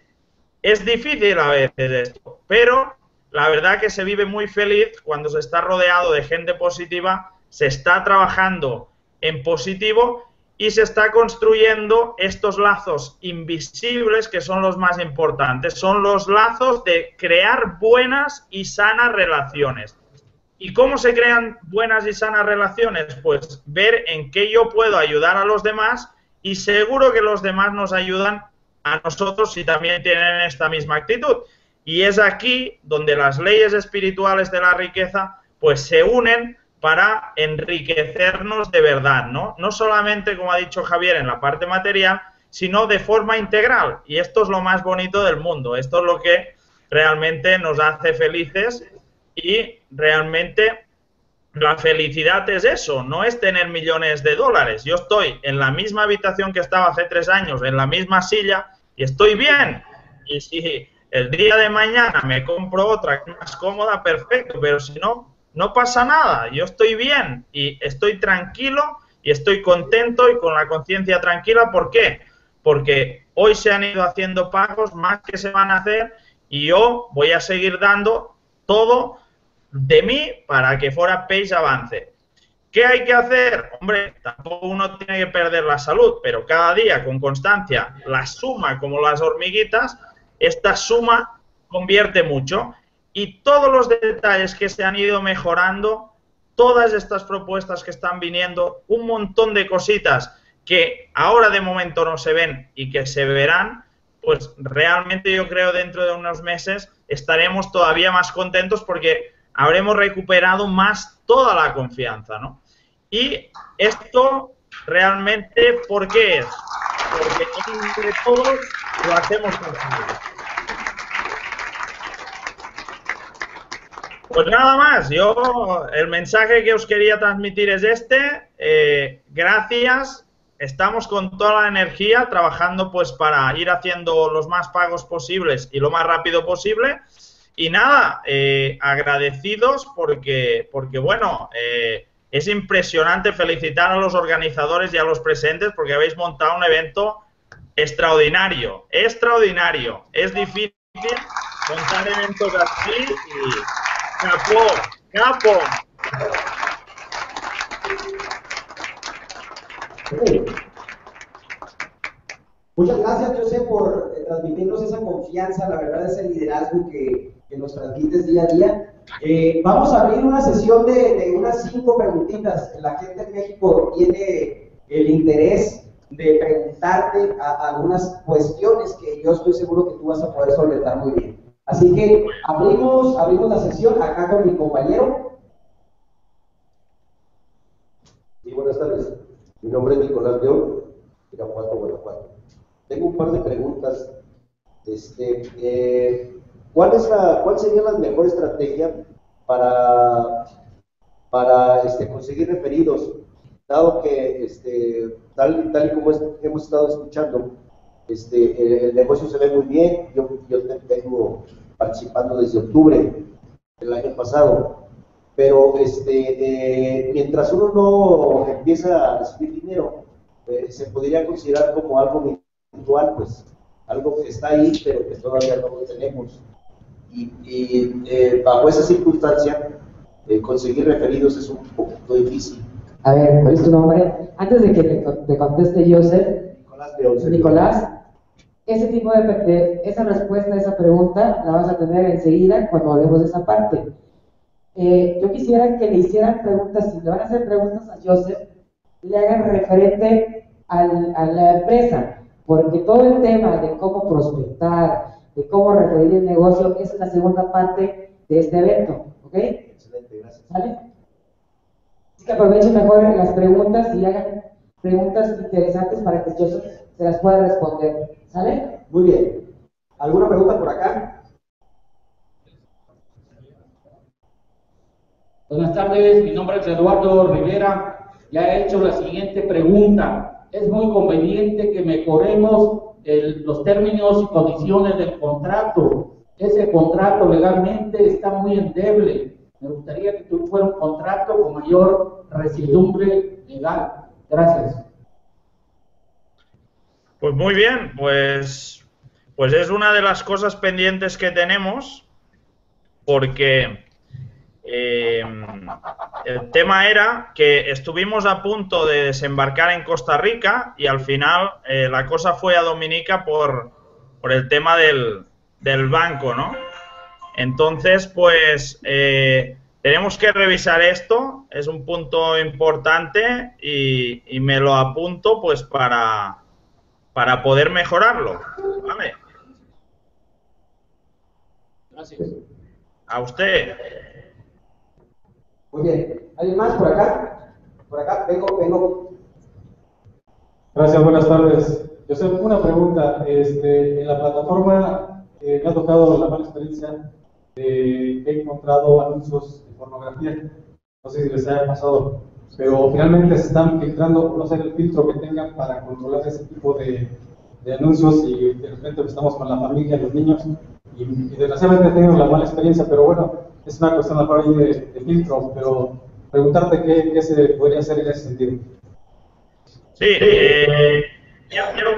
es difícil a veces esto, pero la verdad que se vive muy feliz cuando se está rodeado de gente positiva, se está trabajando en positivo y se está construyendo estos lazos invisibles que son los más importantes. Son los lazos de crear buenas y sanas relaciones. ¿Y cómo se crean buenas y sanas relaciones? Pues ver en qué yo puedo ayudar a los demás y seguro que los demás nos ayudan a nosotros si también tienen esta misma actitud. Y es aquí donde las leyes espirituales de la riqueza pues se unen para enriquecernos de verdad, ¿no? No solamente, como ha dicho Javier, en la parte material, sino de forma integral. Y esto es lo más bonito del mundo. Esto es lo que realmente nos hace felices y realmente la felicidad es eso, no es tener millones de dólares. Yo estoy en la misma habitación que estaba hace 3 años, en la misma silla y estoy bien. Y si el día de mañana me compro otra más cómoda, perfecto, pero si no, no pasa nada, yo estoy bien y estoy tranquilo y estoy contento y con la conciencia tranquila. ¿Por qué? Porque hoy se han ido haciendo pagos, más que se van a hacer, y yo voy a seguir dando todo de mí para que ForaPay avance. ¿Qué hay que hacer? Hombre, tampoco uno tiene que perder la salud, pero cada día con constancia la suma como las hormiguitas, esta suma convierte mucho. Y todos los detalles que se han ido mejorando, todas estas propuestas que están viniendo, un montón de cositas que ahora de momento no se ven y que se verán, pues realmente yo creo dentro de unos meses estaremos todavía más contentos porque habremos recuperado más toda la confianza, ¿no? Y esto realmente, ¿por qué es? Porque entre todos lo hacemos posible. Pues nada más, yo el mensaje que os quería transmitir es este, gracias, estamos con toda la energía trabajando pues para ir haciendo los más pagos posibles y lo más rápido posible y nada, agradecidos porque bueno, es impresionante, felicitar a los organizadores y a los presentes porque habéis montado un evento extraordinario, extraordinario, es difícil montar eventos así y... ¡Capó! ¡Capo! Muchas gracias, José, por transmitirnos esa confianza, la verdad, ese liderazgo que nos transmites día a día. Vamos a abrir una sesión de unas 5 preguntitas. La gente en México tiene el interés de preguntarte algunas cuestiones que yo estoy seguro que tú vas a poder solventar muy bien. Así que abrimos la sesión acá con mi compañero. Sí, buenas tardes. Mi nombre es Nicolás León, Irapuato, Guanajuato. Tengo un par de preguntas. ¿Cuál sería la mejor estrategia para conseguir referidos? Dado que tal y como hemos estado escuchando, el negocio se ve muy bien. Yo vengo participando desde octubre del año pasado, pero mientras uno no empieza a recibir dinero, se podría considerar como algo virtual, pues algo que está ahí pero que todavía no lo tenemos, y bajo esa circunstancia conseguir referidos es un poquito difícil. A ver, ¿cuál es tu nombre? Antes de que te conteste Joseph, Nicolás, ese tipo esa respuesta a esa pregunta la vas a tener enseguida cuando hablemos de esa parte. Yo quisiera que le hicieran preguntas, si le van a hacer preguntas a Joseph, le hagan referente a la empresa, porque todo el tema de cómo prospectar, de cómo referir el negocio, esa es la segunda parte de este evento, ¿ok? Excelente, gracias. ¿Vale? Así que aprovechen mejor las preguntas y hagan preguntas interesantes para que Joseph se las pueda responder. ¿Sale? Muy bien. ¿Alguna pregunta por acá? Buenas tardes, mi nombre es Eduardo Rivera. Ya he hecho la siguiente pregunta. ¿Es muy conveniente que mejoremos los términos y condiciones del contrato? Ese contrato legalmente está muy endeble. Me gustaría que fuera un contrato con mayor residumbre legal. Gracias. Pues muy bien, pues es una de las cosas pendientes que tenemos, porque el tema era que estuvimos a punto de desembarcar en Costa Rica y al final la cosa fue a Dominica por el tema del banco, ¿no? Entonces, pues tenemos que revisar esto, es un punto importante y me lo apunto pues para poder mejorarlo, ¿vale? Gracias. A usted. Muy bien. ¿Alguien más por acá? Por acá, vengo. Gracias, buenas tardes. Yo sé, una pregunta. En la plataforma me ha tocado la mala experiencia de que he encontrado anuncios de pornografía. No sé si les haya pasado, pero finalmente se están filtrando, no sé el filtro que tengan para controlar ese tipo de anuncios y de repente estamos con la familia, los niños y desgraciadamente he tenido la mala experiencia, pero bueno, es una cuestión a lo mejor de filtro, pero preguntarte qué se podría hacer en ese sentido. Sí, ya quiero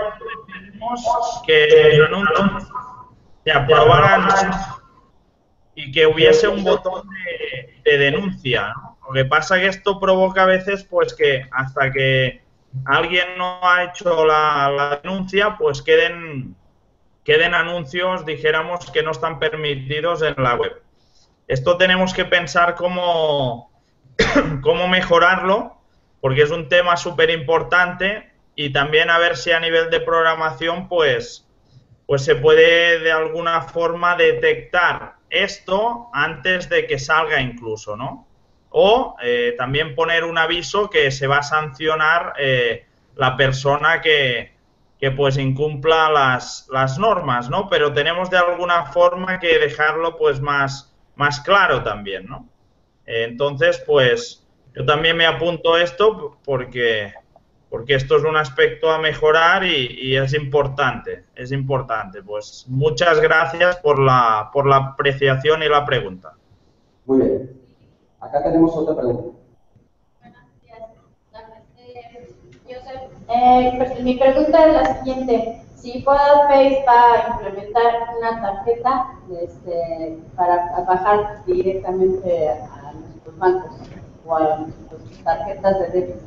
que los anuncios se aprobaran y que hubiese un botón de denuncia, ¿no? Lo que pasa es que esto provoca a veces pues que hasta que alguien no ha hecho la denuncia, pues queden anuncios, dijéramos, que no están permitidos en la web. Esto tenemos que pensar cómo mejorarlo, porque es un tema súper importante y también a ver si a nivel de programación pues se puede de alguna forma detectar esto antes de que salga incluso, ¿no? O también poner un aviso que se va a sancionar la persona que pues incumpla las normas, ¿no? Pero tenemos de alguna forma que dejarlo pues más claro también, ¿no? Entonces, pues yo también me apunto esto porque esto es un aspecto a mejorar y es importante, es importante. Pues muchas gracias por la apreciación y la pregunta. Muy bien. Acá tenemos otra pregunta. Buenos días. Pues mi pregunta es la siguiente. Si FodaPay va a implementar una tarjeta para bajar directamente a nuestros bancos o a nuestras tarjetas de débito.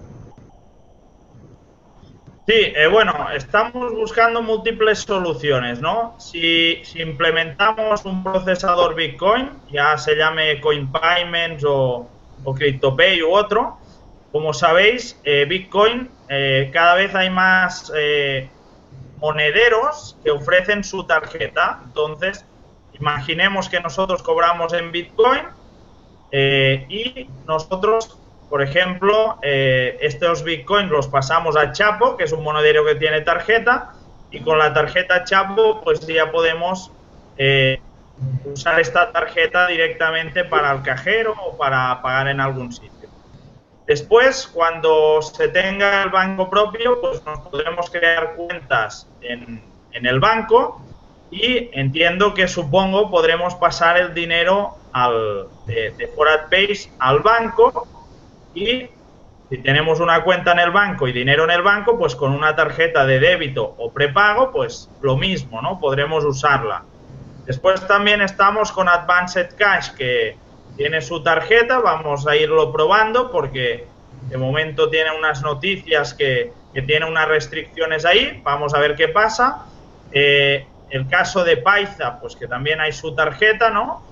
Sí, bueno, estamos buscando múltiples soluciones, ¿no? Si implementamos un procesador Bitcoin, ya se llame CoinPayments o CryptoPay u otro, como sabéis, Bitcoin, cada vez hay más monederos que ofrecen su tarjeta. Entonces, imaginemos que nosotros cobramos en Bitcoin y nosotros, por ejemplo, estos Bitcoins los pasamos a Chapo, que es un monedero que tiene tarjeta, y con la tarjeta Chapo pues ya podemos usar esta tarjeta directamente para el cajero o para pagar en algún sitio. Después, cuando se tenga el banco propio, pues nos podremos crear cuentas en el banco y entiendo que, supongo, podremos pasar el dinero de FodaPay al banco y si tenemos una cuenta en el banco y dinero en el banco, pues con una tarjeta de débito o prepago, pues lo mismo, ¿no? Podremos usarla. Después también estamos con Advanced Cash, que tiene su tarjeta, vamos a irlo probando porque de momento tiene unas noticias que tiene unas restricciones ahí, vamos a ver qué pasa. El caso de Paiza, pues que también hay su tarjeta, ¿no?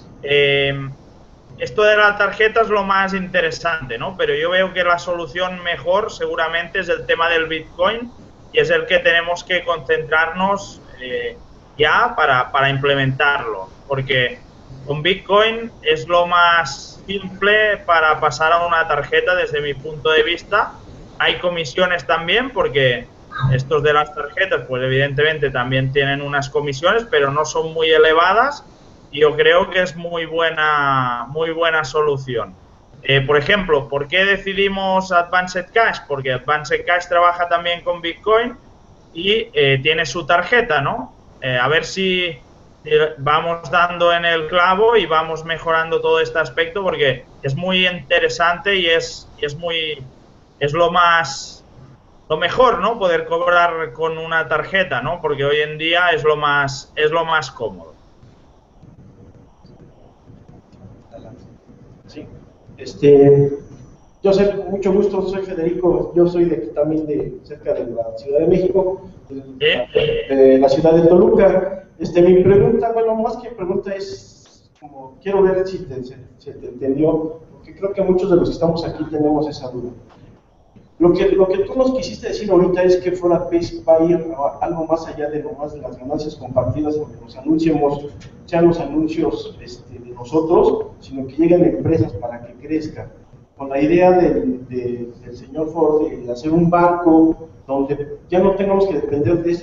Esto de la tarjeta es lo más interesante, ¿no? Pero yo veo que la solución mejor seguramente es el tema del Bitcoin y es el que tenemos que concentrarnos ya para implementarlo, porque con Bitcoin es lo más simple para pasar a una tarjeta desde mi punto de vista. Hay comisiones también porque Estos de las tarjetas, pues evidentemente también tienen unas comisiones, pero no son muy elevadas y yo creo que es muy buena solución. Por ejemplo, ¿por qué decidimos Advanced Cash? Porque Advanced Cash trabaja también con Bitcoin y tiene su tarjeta, ¿no? A ver si vamos dando en el clavo y vamos mejorando todo este aspecto, porque es muy interesante y es lo mejor, ¿no? Poder cobrar con una tarjeta, ¿no? Porque hoy en día es lo más cómodo. Sí. Yo sé, mucho gusto, soy Federico, yo soy de aquí también, cerca de la Ciudad de México, de la ciudad de Toluca. Mi pregunta, bueno, más que pregunta es, como, quiero ver si se te entendió, porque creo que muchos de los que estamos aquí tenemos esa duda. Lo que tú nos quisiste decir ahorita es que ForaPace va a ir a algo más allá de nomás de las ganancias compartidas, porque los anunciemos, sean los anuncios de nosotros, sino que lleguen a empresas para que crezcan. Con la idea del señor Ford de hacer un banco donde ya no tengamos que depender de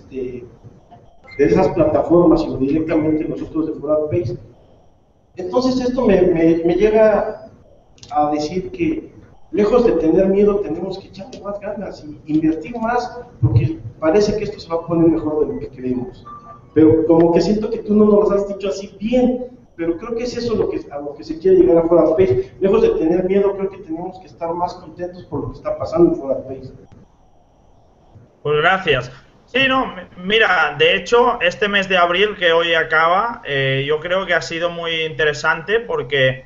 esas plataformas, sino directamente nosotros de ForaPace. Entonces esto me llega a decir que, lejos de tener miedo, tenemos que echarle más ganas y invertir más, porque parece que esto se va a poner mejor de lo que creemos. Pero como que siento que tú no nos lo has dicho así bien, pero creo que es eso a lo que se quiere llegar a ForaPace. Lejos de tener miedo, creo que tenemos que estar más contentos por lo que está pasando en ForaPace. Pues gracias. Sí, no, mira, de hecho, este mes de abril que hoy acaba, yo creo que ha sido muy interesante porque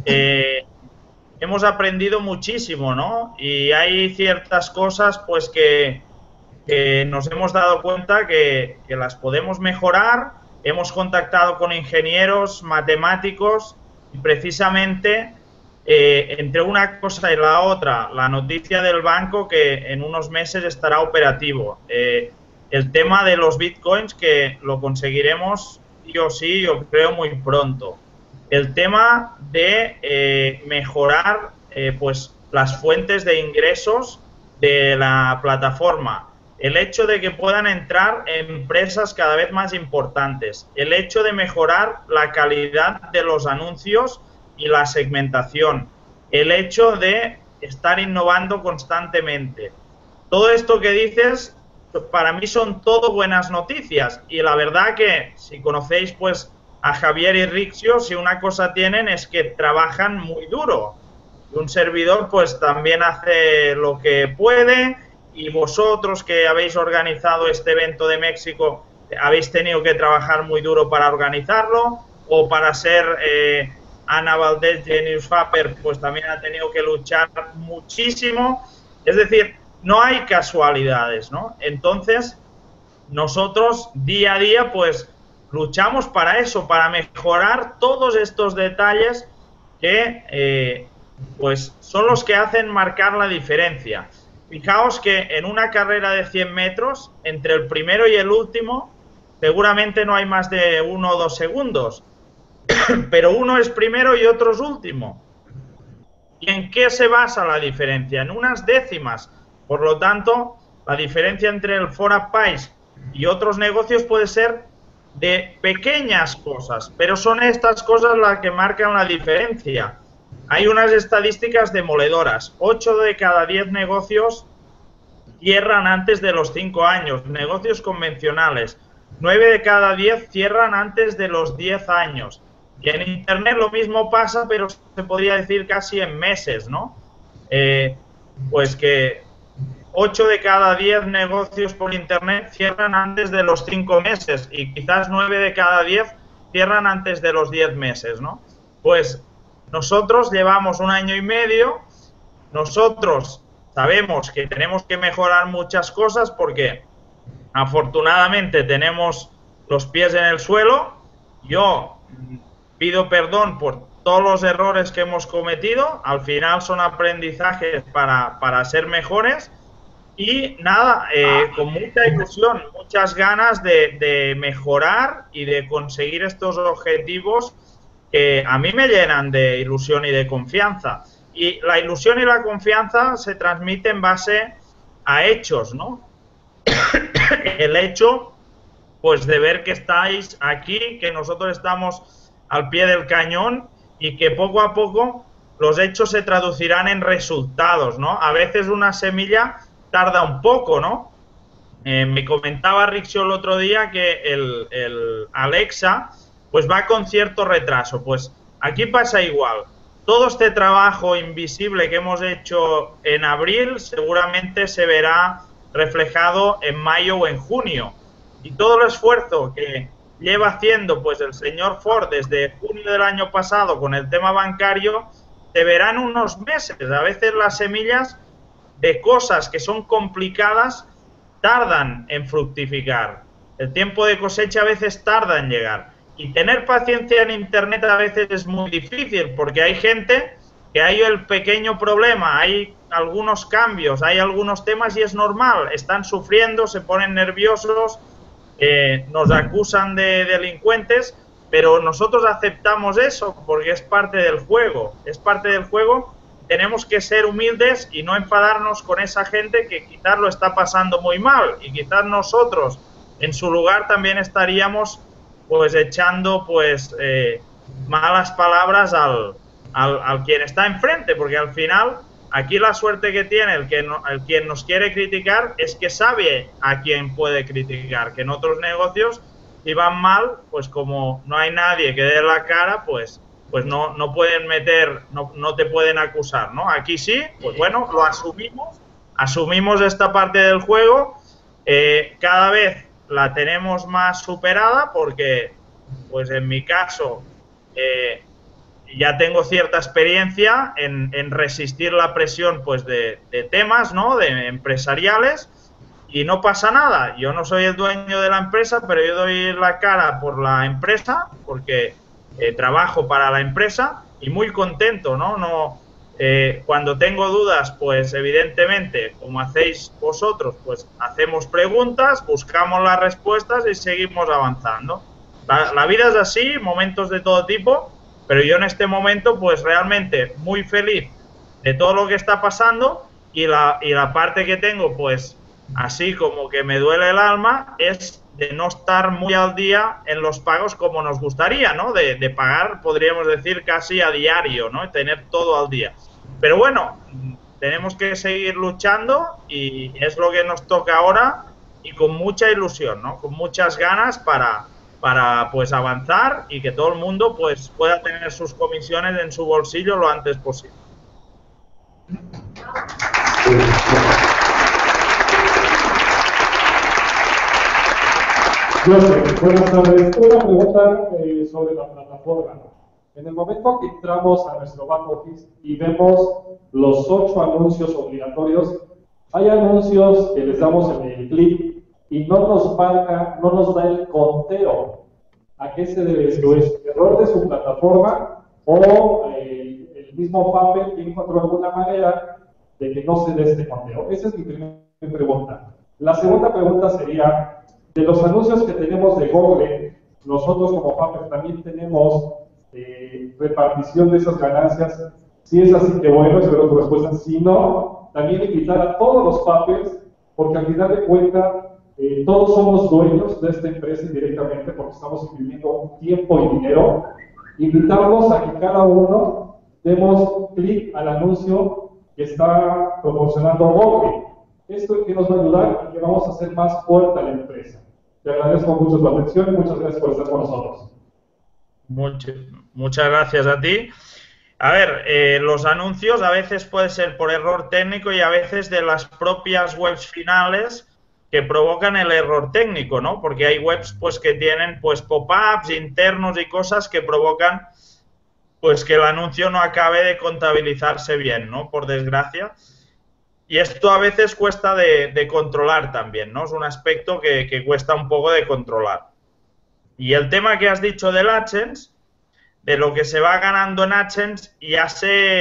hemos aprendido muchísimo, ¿no? Y hay ciertas cosas, pues, que nos hemos dado cuenta que las podemos mejorar. Hemos contactado con ingenieros, matemáticos, y precisamente entre una cosa y la otra, la noticia del banco que en unos meses estará operativo. El tema de los bitcoins, que lo conseguiremos sí, yo creo muy pronto. El tema de mejorar pues las fuentes de ingresos de la plataforma, el hecho de que puedan entrar empresas cada vez más importantes, el hecho de mejorar la calidad de los anuncios y la segmentación, el hecho de estar innovando constantemente. Todo esto que dices, para mí son todo buenas noticias, y la verdad que si conocéis pues a Javier y Rixio, si una cosa tienen es que trabajan muy duro. Y un servidor pues también hace lo que puede, y vosotros que habéis organizado este evento de México habéis tenido que trabajar muy duro para organizarlo, o para ser Ana Valdés de Newspaper pues también ha tenido que luchar muchísimo. Es decir, no hay casualidades, ¿no? Entonces, nosotros día a día pues luchamos para eso, para mejorar todos estos detalles que pues son los que hacen marcar la diferencia. Fijaos que en una carrera de 100 metros, entre el primero y el último, seguramente no hay más de 1 o 2 segundos, pero uno es primero y otro es último. ¿Y en qué se basa la diferencia? En unas décimas. Por lo tanto, la diferencia entre el ForaPace y otros negocios puede ser de pequeñas cosas, pero son estas cosas las que marcan la diferencia. Hay unas estadísticas demoledoras. 8 de cada 10 negocios cierran antes de los 5 años, negocios convencionales. 9 de cada 10 cierran antes de los 10 años. Y en Internet lo mismo pasa, pero se podría decir casi en meses, ¿no? Pues que 8 de cada 10 negocios por Internet cierran antes de los 5 meses y quizás 9 de cada 10 cierran antes de los 10 meses, ¿no? Pues nosotros llevamos 1 año y medio, nosotros sabemos que tenemos que mejorar muchas cosas porque afortunadamente tenemos los pies en el suelo. Yo pido perdón por todos los errores que hemos cometido, al final son aprendizajes para ser mejores. Y nada, con mucha ilusión, muchas ganas de mejorar y de conseguir estos objetivos que a mí me llenan de ilusión y de confianza. Y la ilusión y la confianza se transmite en base a hechos, ¿no? el hecho pues de ver que estáis aquí, que nosotros estamos al pie del cañón y que poco a poco los hechos se traducirán en resultados, ¿no? A veces una semilla tarda un poco, ¿no? Me comentaba Rixio el otro día que el Alexa pues va con cierto retraso. Pues aquí pasa igual. Todo este trabajo invisible que hemos hecho en abril seguramente se verá reflejado en mayo o en junio. Y todo el esfuerzo que lleva haciendo pues el señor Ford desde junio del año pasado con el tema bancario se verá en unos meses. A veces las semillas de cosas que son complicadas tardan en fructificar. El tiempo de cosecha a veces tarda en llegar. Y tener paciencia en Internet a veces es muy difícil porque hay gente que hay el pequeño problema, hay algunos cambios, hay algunos temas y es normal. Están sufriendo, se ponen nerviosos, nos acusan de delincuentes, pero nosotros aceptamos eso porque es parte del juego. Es parte del juego. Tenemos que ser humildes y no enfadarnos con esa gente que quizás lo está pasando muy mal y quizás nosotros en su lugar también estaríamos pues echando pues malas palabras al quien está enfrente, porque al final aquí la suerte que tiene el quien nos quiere criticar es que sabe a quién puede criticar, que en otros negocios si van mal, pues como no hay nadie que dé la cara, pues no pueden meter, no te pueden acusar, ¿no? Aquí sí, pues bueno, lo asumimos esta parte del juego, cada vez la tenemos más superada porque, pues en mi caso, ya tengo cierta experiencia en resistir la presión, pues de temas, ¿no? De empresariales y no pasa nada. Yo no soy el dueño de la empresa, pero yo doy la cara por la empresa porque trabajo para la empresa y muy contento, ¿no? Cuando tengo dudas, pues evidentemente, como hacéis vosotros, pues hacemos preguntas, buscamos las respuestas y seguimos avanzando. La vida es así, momentos de todo tipo, pero yo en este momento, pues realmente muy feliz de todo lo que está pasando y la parte que tengo, pues así como que me duele el alma, es de no estar muy al día en los pagos como nos gustaría, ¿no? De pagar, podríamos decir, casi a diario, ¿no? Tener todo al día. Pero bueno, tenemos que seguir luchando y es lo que nos toca ahora y con mucha ilusión, ¿no? Con muchas ganas para pues avanzar y que todo el mundo pues pueda tener sus comisiones en su bolsillo lo antes posible. Joseph, buenas tardes. Una pregunta sobre la plataforma. En el momento que entramos a nuestro back office y vemos los 8 anuncios obligatorios, hay anuncios que les damos en el clic y no nos marca, no nos da el conteo. ¿A qué se debe esto? ¿Es error de su plataforma o el mismo papel que encontró alguna manera de que no se dé este conteo? Esa es mi primera pregunta. La segunda pregunta sería, de los anuncios que tenemos de Google, nosotros como Papel también tenemos repartición de esas ganancias. Si es así, que bueno, espero tu respuesta. Si no, también invitar a todos los Papels, porque al final de cuentas todos somos dueños de esta empresa indirectamente porque estamos invirtiendo tiempo y dinero. Invitarlos a que cada uno demos clic al anuncio que está proporcionando Google. Esto que nos va a ayudar y que vamos a hacer más fuerte a la empresa. Te agradezco mucho tu atención y muchas gracias por estar con nosotros. Muchas gracias a ti. A ver, los anuncios a veces puede ser por error técnico y a veces de las propias webs finales que provocan el error técnico, ¿no? Porque hay webs pues que tienen pues pop-ups internos y cosas que provocan pues que el anuncio no acabe de contabilizarse bien, ¿no? Por desgracia. Y esto a veces cuesta de controlar también, ¿no? Es un aspecto que cuesta un poco de controlar. Y el tema que has dicho del AdSense, de lo que se va ganando en AdSense, ya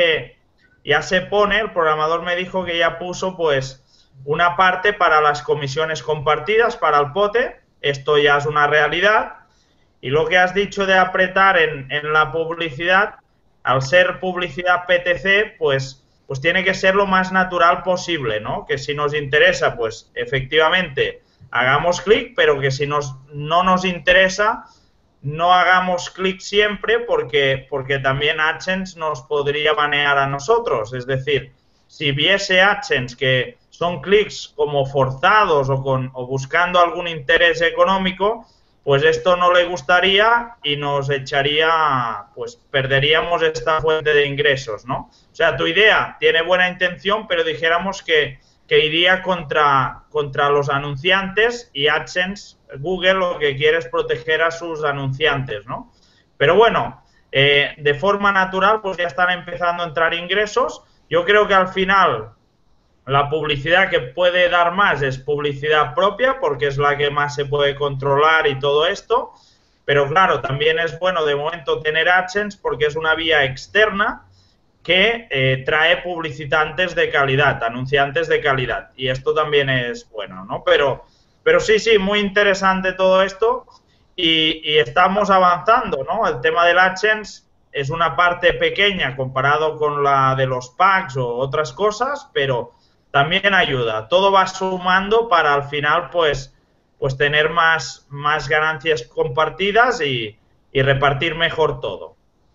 se pone, el programador me dijo que ya puso pues una parte para las comisiones compartidas, para el pote, esto ya es una realidad. Y lo que has dicho de apretar en la publicidad, al ser publicidad PTC, pues tiene que ser lo más natural posible, ¿no? Que si nos interesa, pues efectivamente hagamos clic, pero que si no nos interesa, no hagamos clic siempre porque también AdSense nos podría banear a nosotros. Es decir, si viese AdSense que son clics como forzados o buscando algún interés económico, pues esto no le gustaría y nos echaría, pues perderíamos esta fuente de ingresos, ¿no? O sea, tu idea tiene buena intención, pero dijéramos que iría contra los anunciantes, y AdSense, Google, lo que quiere es proteger a sus anunciantes, ¿no? Pero bueno, de forma natural, pues ya están empezando a entrar ingresos. Yo creo que al final la publicidad que puede dar más es publicidad propia, porque es la que más se puede controlar y todo esto. Pero claro, también es bueno de momento tener AdSense porque es una vía externa que trae publicitantes de calidad, anunciantes de calidad. Y esto también es bueno, ¿no? Pero sí, muy interesante todo esto y estamos avanzando, ¿no? El tema del AdSense es una parte pequeña comparado con la de los packs o otras cosas, pero también ayuda. Todo va sumando para al final, pues tener más ganancias compartidas y repartir mejor todo.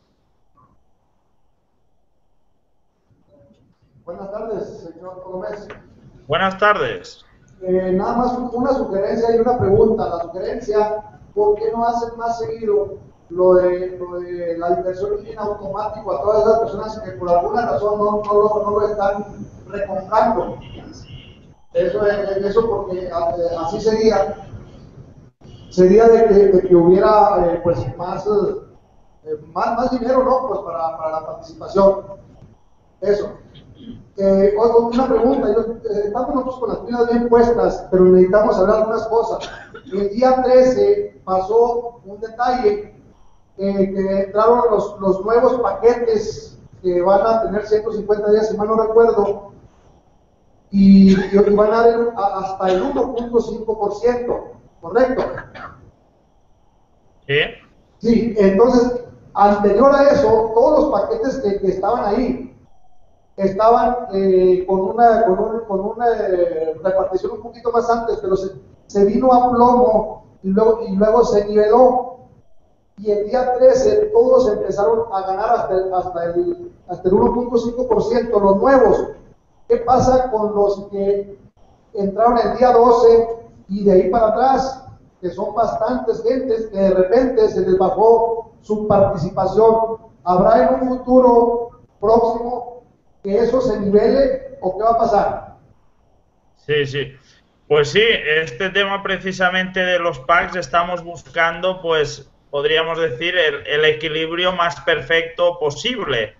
Buenas tardes, señor Gómez. Buenas tardes. Nada más una sugerencia y una pregunta. La sugerencia, ¿por qué no hacen más seguido lo de la inversión en automático a todas esas personas que por alguna razón no lo están recomprando? Eso porque así sería de que hubiera pues más dinero, ¿no? Pues para la participación. Eso. Una pregunta, estamos nosotros con las pilas bien puestas, pero necesitamos hablar algunas cosas. El día 13 pasó un detalle, que entraron los nuevos paquetes que van a tener 150 días, si mal no recuerdo, y van a dar hasta el 1.5%, ¿correcto? ¿Sí? Sí, entonces, anterior a eso, todos los paquetes que estaban ahí, estaban con una repartición un poquito más antes, pero se vino a plomo y luego se niveló, y el día 13 todos empezaron a ganar hasta el 1.5%, los nuevos. ¿Qué pasa con los que entraron el día 12 y de ahí para atrás, que son bastantes gentes que de repente se les bajó su participación? ¿Habrá en un futuro próximo que eso se nivele o qué va a pasar? Sí. Pues sí, este tema precisamente de los packs estamos buscando, pues podríamos decir, el equilibrio más perfecto posible,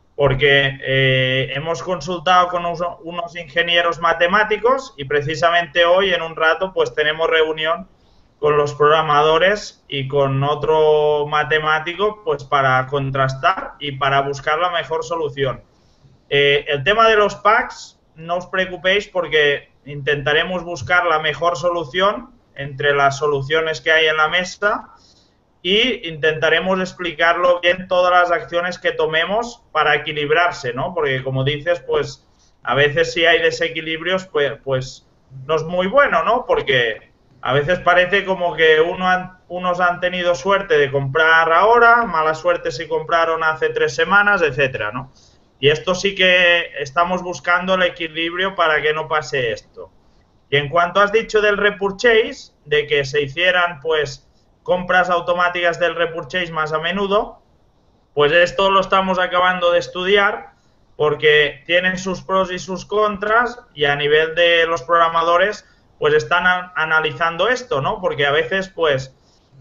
porque hemos consultado con unos ingenieros matemáticos y precisamente hoy en un rato pues tenemos reunión con los programadores y con otro matemático pues para contrastar y para buscar la mejor solución. El tema de los packs, no os preocupéis porque intentaremos buscar la mejor solución entre las soluciones que hay en la mesa y intentaremos explicarlo bien todas las acciones que tomemos para equilibrarse, ¿no? Porque como dices, pues a veces si hay desequilibrios, pues no es muy bueno, ¿no? Porque a veces parece como que unos han tenido suerte de comprar ahora, mala suerte si compraron hace 3 semanas, etcétera, ¿no? Y esto sí que estamos buscando el equilibrio para que no pase esto. Y en cuanto has dicho del repurchase, de que se hicieran pues compras automáticas del repurchase más a menudo, pues esto lo estamos acabando de estudiar porque tienen sus pros y sus contras y a nivel de los programadores pues están analizando esto, ¿no? Porque a veces pues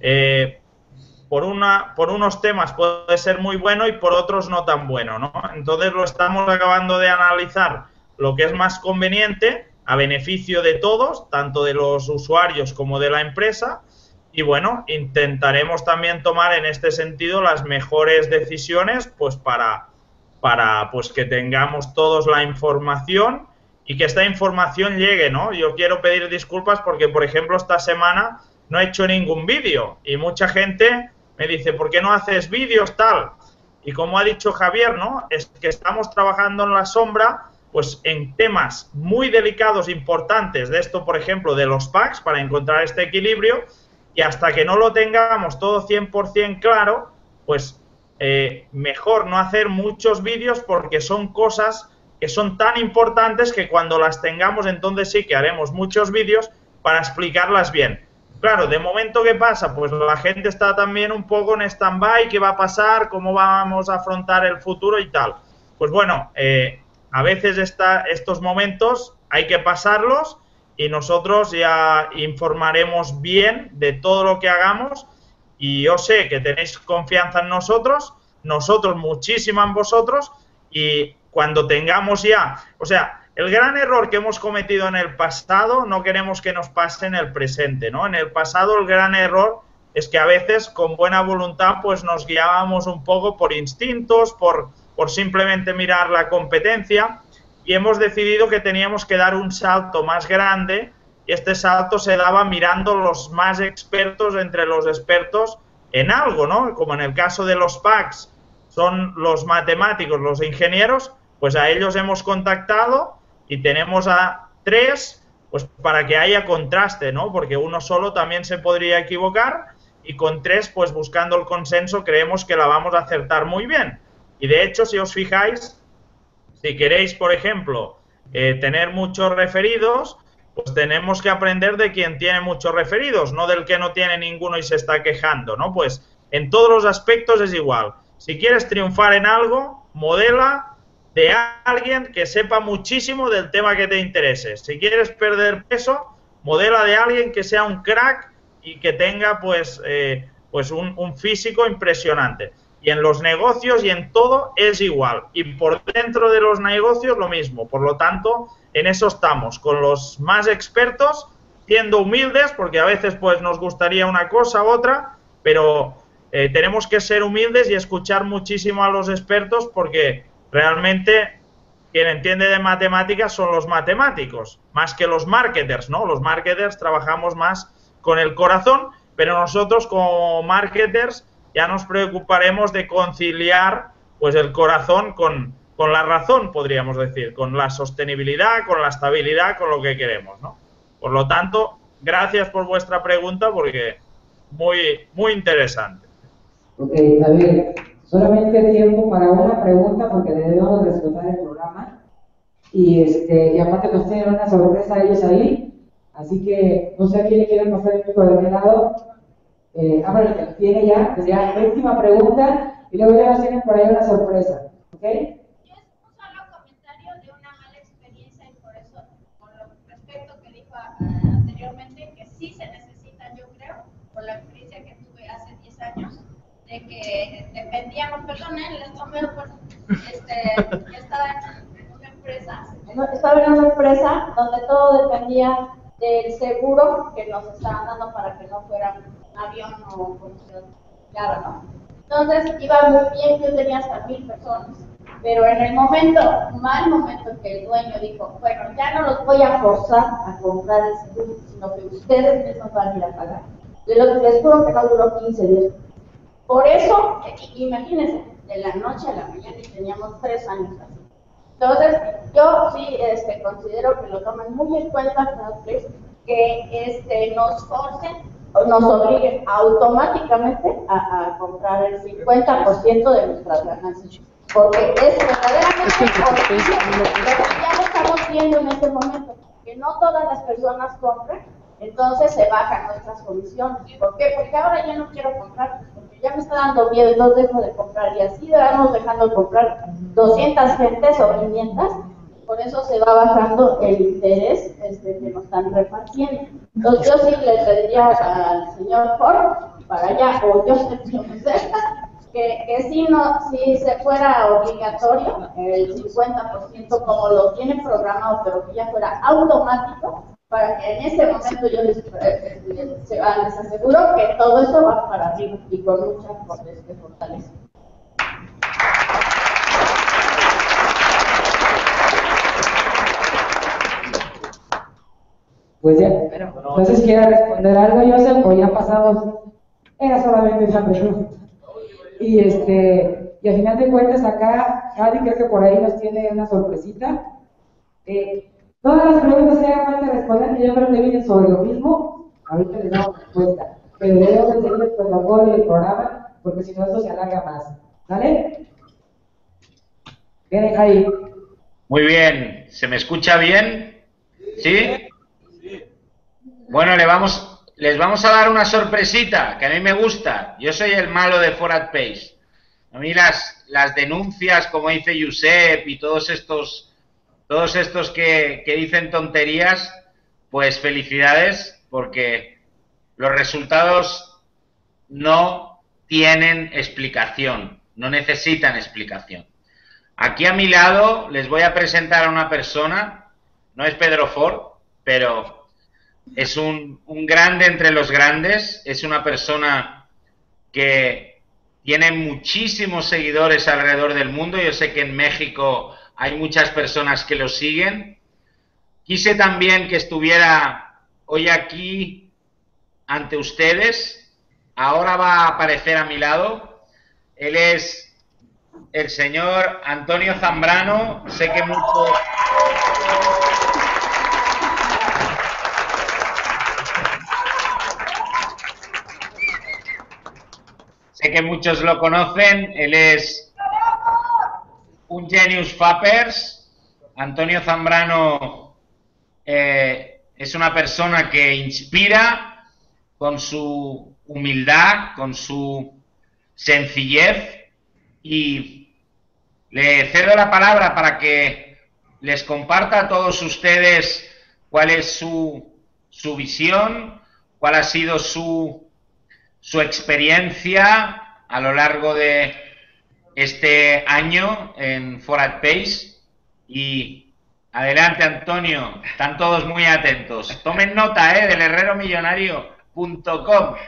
por unos temas puede ser muy bueno y por otros no tan bueno, ¿no? Entonces lo estamos acabando de analizar lo que es más conveniente a beneficio de todos, tanto de los usuarios como de la empresa. Y bueno, intentaremos también tomar en este sentido las mejores decisiones pues para pues que tengamos todos la información y que esta información llegue, ¿no? Yo quiero pedir disculpas porque, por ejemplo, esta semana no he hecho ningún vídeo y mucha gente me dice, ¿por qué no haces vídeos tal? Y como ha dicho Javier, ¿no? Es que estamos trabajando en la sombra pues en temas muy delicados, importantes, de esto, por ejemplo, de los packs, para encontrar este equilibrio, y hasta que no lo tengamos todo 100% claro, pues mejor no hacer muchos vídeos, porque son cosas que son tan importantes que cuando las tengamos, entonces sí que haremos muchos vídeos para explicarlas bien. Claro, de momento, ¿qué pasa? Pues la gente está también un poco en stand-by, ¿qué va a pasar? ¿Cómo vamos a afrontar el futuro y tal? Pues bueno, a veces estos momentos hay que pasarlos y nosotros ya informaremos bien de todo lo que hagamos, y yo sé que tenéis confianza en nosotros muchísima en vosotros, y cuando tengamos ya, o sea, el gran error que hemos cometido en el pasado no queremos que nos pase en el presente, ¿no? En el pasado el gran error es que a veces con buena voluntad pues nos guiábamos un poco por instintos, por simplemente mirar la competencia, y hemos decidido que teníamos que dar un salto más grande, y este salto se daba mirando los más expertos entre los expertos en algo, ¿no? Como en el caso de los packs son los matemáticos, los ingenieros, pues a ellos hemos contactado y tenemos a 3, pues para que haya contraste, ¿no? Porque uno solo también se podría equivocar, y con 3, pues buscando el consenso, creemos que la vamos a acertar muy bien. Y de hecho, si os fijáis, si queréis, por ejemplo, tener muchos referidos, pues tenemos que aprender de quien tiene muchos referidos, no del que no tiene ninguno y se está quejando, ¿no? Pues en todos los aspectos es igual. Si quieres triunfar en algo, modela de alguien que sepa muchísimo del tema que te interese. Si quieres perder peso, modela de alguien que sea un crack y que tenga pues un físico impresionante. Y en los negocios y en todo es igual. Y por dentro de los negocios lo mismo. Por lo tanto, en eso estamos, con los más expertos, siendo humildes, porque a veces pues nos gustaría una cosa u otra, pero tenemos que ser humildes y escuchar muchísimo a los expertos, porque realmente quien entiende de matemáticas son los matemáticos, más que los marketers, ¿no? Los marketers trabajamos más con el corazón, pero nosotros como marketers ya nos preocuparemos de conciliar pues el corazón con la razón, podríamos decir, con la sostenibilidad, con la estabilidad, con lo que queremos, ¿no? Por lo tanto, gracias por vuestra pregunta, porque muy interesante. Ok, a ver, solamente tiempo para una pregunta, porque debemos respetar el programa, y aparte nos tienen una sorpresa ellos ahí, así que no sé a quién le quieren pasar el pico de aquel lado. Ahora el que lo tiene ya, pues ya, última pregunta, y luego ya nos tienen por ahí una sorpresa, ¿ok? Yo es un solo comentario de una mala experiencia, y por eso, con respecto que dijo anteriormente, que sí se necesita, yo creo, por la experiencia que tuve hace 10 años, de que dependíamos, perdonen, les tomé yo estaba en una empresa, donde todo dependía del seguro que nos estaban dando para que no fuera un avión o conducción, claro, ¿no? Entonces iba muy bien, yo tenía hasta 1000 personas, pero en el mal momento que el dueño dijo, bueno, ya no los voy a forzar a comprar el seguro, sino que ustedes mismos van a ir a pagar. Les juro que no duró 15 días. Por eso, imagínense, de la noche a la mañana, y teníamos 3 años así. Entonces, yo sí considero que lo tomen muy en cuenta, que nos forcen o nos obliguen automáticamente a comprar el 50% de nuestras ganancias. Porque es verdaderamente lo que ya lo estamos viendo en este momento, que no todas las personas compran, entonces se bajan nuestras comisiones. ¿Por qué? Porque ahora ya no quiero comprar, porque ya me está dando miedo, entonces dejo de comprar, y así vamos dejando de comprar 200 gentes o 500, por eso se va bajando el interés que nos están repartiendo. Entonces yo sí le pediría al señor Ford, para allá, o yo sé que si se fuera obligatorio el 50% como lo tiene programado, pero que ya fuera automático, para que en ese momento yo les aseguro que todo eso va para arriba y con mucha fortaleza. Pues ya, entonces quiero responder algo, Joseph, o ya pasamos, era solamente esa pregunta. Y a final de cuentas acá, Javi creo que por ahí nos tiene una sorpresita, Todas las preguntas que haga falta responder, que yo creo que vienen sobre lo mismo, ahorita les damos respuesta. Pero debemos de seguir el protocolo y el programa, porque si no esto se alarga más. ¿Vale? Bien, Javi. Muy bien. ¿Se me escucha bien? ¿Sí? Bueno, les vamos a dar una sorpresita, que a mí me gusta. Yo soy el malo de ForAdPace. A mí las denuncias, como dice Josep, y todos estos que dicen tonterías, pues felicidades, porque los resultados no tienen explicación, no necesitan explicación. Aquí a mi lado les voy a presentar a una persona, no es Pedro Ford, pero es un grande entre los grandes, es una persona que tiene muchísimos seguidores alrededor del mundo. Yo sé que en México hay muchas personas que lo siguen. Quise también que estuviera hoy aquí ante ustedes. Ahora va a aparecer a mi lado. Él es el señor Antonio Zambrano. Sé que muchos lo conocen. Él es un genius fappers. Antonio Zambrano es una persona que inspira con su humildad, con su sencillez, y le cedo la palabra para que les comparta a todos ustedes cuál es su visión, cuál ha sido su experiencia a lo largo de este año en ForAdPace. Y adelante, Antonio, están todos muy atentos. Tomen nota, del herreromillonario.com.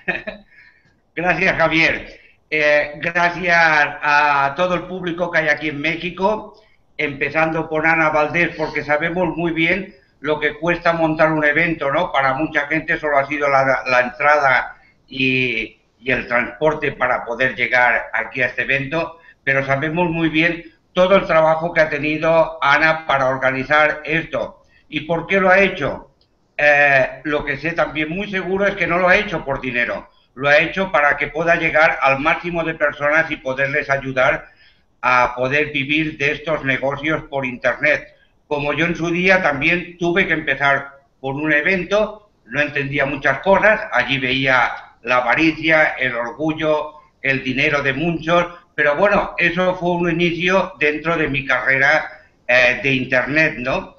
Gracias, Javier. Gracias a todo el público que hay aquí en México, empezando por Ana Valdés, porque sabemos muy bien lo que cuesta montar un evento, ¿no? Para mucha gente solo ha sido la entrada y el transporte para poder llegar aquí a este evento, pero sabemos muy bien todo el trabajo que ha tenido Ana para organizar esto. ¿Y por qué lo ha hecho? Lo que sé también muy seguro es que no lo ha hecho por dinero, lo ha hecho para que pueda llegar al máximo de personas y poderles ayudar a poder vivir de estos negocios por Internet. Como yo en su día también tuve que empezar por un evento, no entendía muchas cosas, allí veía la avaricia, el orgullo, el dinero de muchos, pero bueno, eso fue un inicio dentro de mi carrera de Internet, ¿no?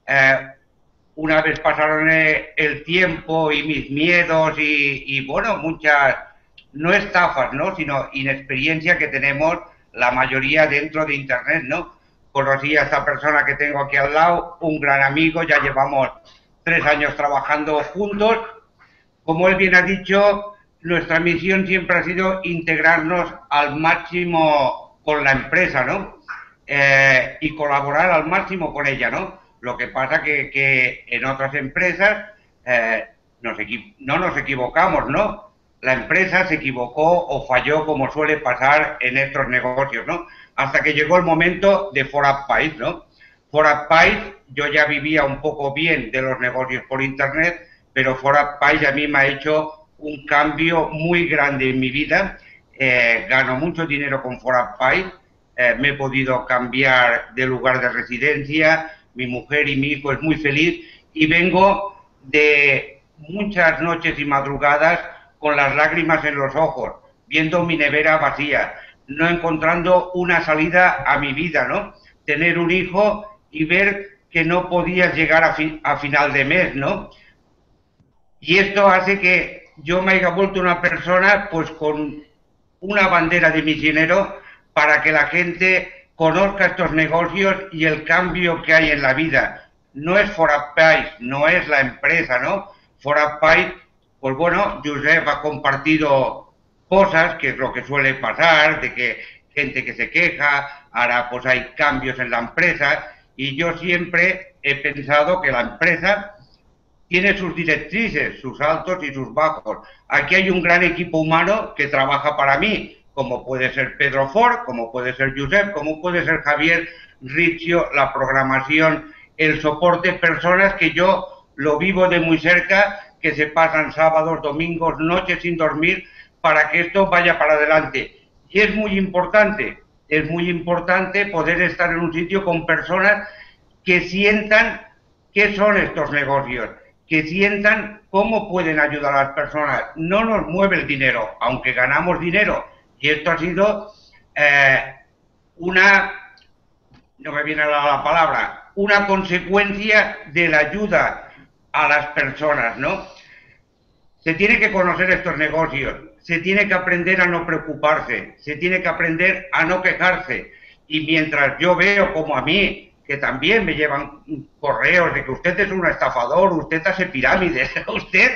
Una vez pasaron el tiempo y mis miedos y bueno, muchas, no estafas, ¿no? Sino inexperiencia que tenemos la mayoría dentro de Internet, ¿no? Conocí a esta persona que tengo aquí al lado, un gran amigo, ya llevamos 3 años trabajando juntos. Como él bien ha dicho, nuestra misión siempre ha sido integrarnos al máximo con la empresa, ¿no? Y colaborar al máximo con ella, ¿no? Lo que pasa que en otras empresas no nos equivocamos, ¿no? La empresa se equivocó o falló, como suele pasar en estos negocios, ¿no? Hasta que llegó el momento de ForAdPace, ¿no? ForAdPace, yo ya vivía un poco bien de los negocios por Internet, pero ForAdPace a mí me ha hecho un cambio muy grande en mi vida. Gano mucho dinero con ForAdPace, me he podido cambiar de lugar de residencia, mi mujer y mi hijo es muy feliz, y vengo de muchas noches y madrugadas con las lágrimas en los ojos, viendo mi nevera vacía, no encontrando una salida a mi vida, ¿no? Tener un hijo y ver que no podías llegar a final de mes, ¿no? Y esto hace que yo me haya vuelto una persona pues con una bandera de misionero para que la gente conozca estos negocios y el cambio que hay en la vida. No es ForAdPace, no es la empresa, ¿no? ForAdPace, pues bueno, Josep ha compartido cosas, que es lo que suele pasar, de que gente que se queja, ahora pues hay cambios en la empresa, y yo siempre he pensado que la empresa tiene sus directrices, sus altos y sus bajos. Aquí hay un gran equipo humano que trabaja para mí, como puede ser Pedro Ford, como puede ser Josep, como puede ser Javier Riccio, la programación el soporte, personas que yo lo vivo de muy cerca, que se pasan sábados, domingos, noches sin dormir para que esto vaya para adelante. Y es muy importante poder estar en un sitio con personas que sientan qué son estos negocios, que sientan cómo pueden ayudar a las personas. No nos mueve el dinero, aunque ganamos dinero. Y esto ha sido no me viene la palabra, una consecuencia de la ayuda a las personas, ¿no? Se tiene que conocer estos negocios, se tiene que aprender a no preocuparse, se tiene que aprender a no quejarse. Y mientras yo veo como a mí, que también me llevan correos de que usted es un estafador, usted hace pirámides, usted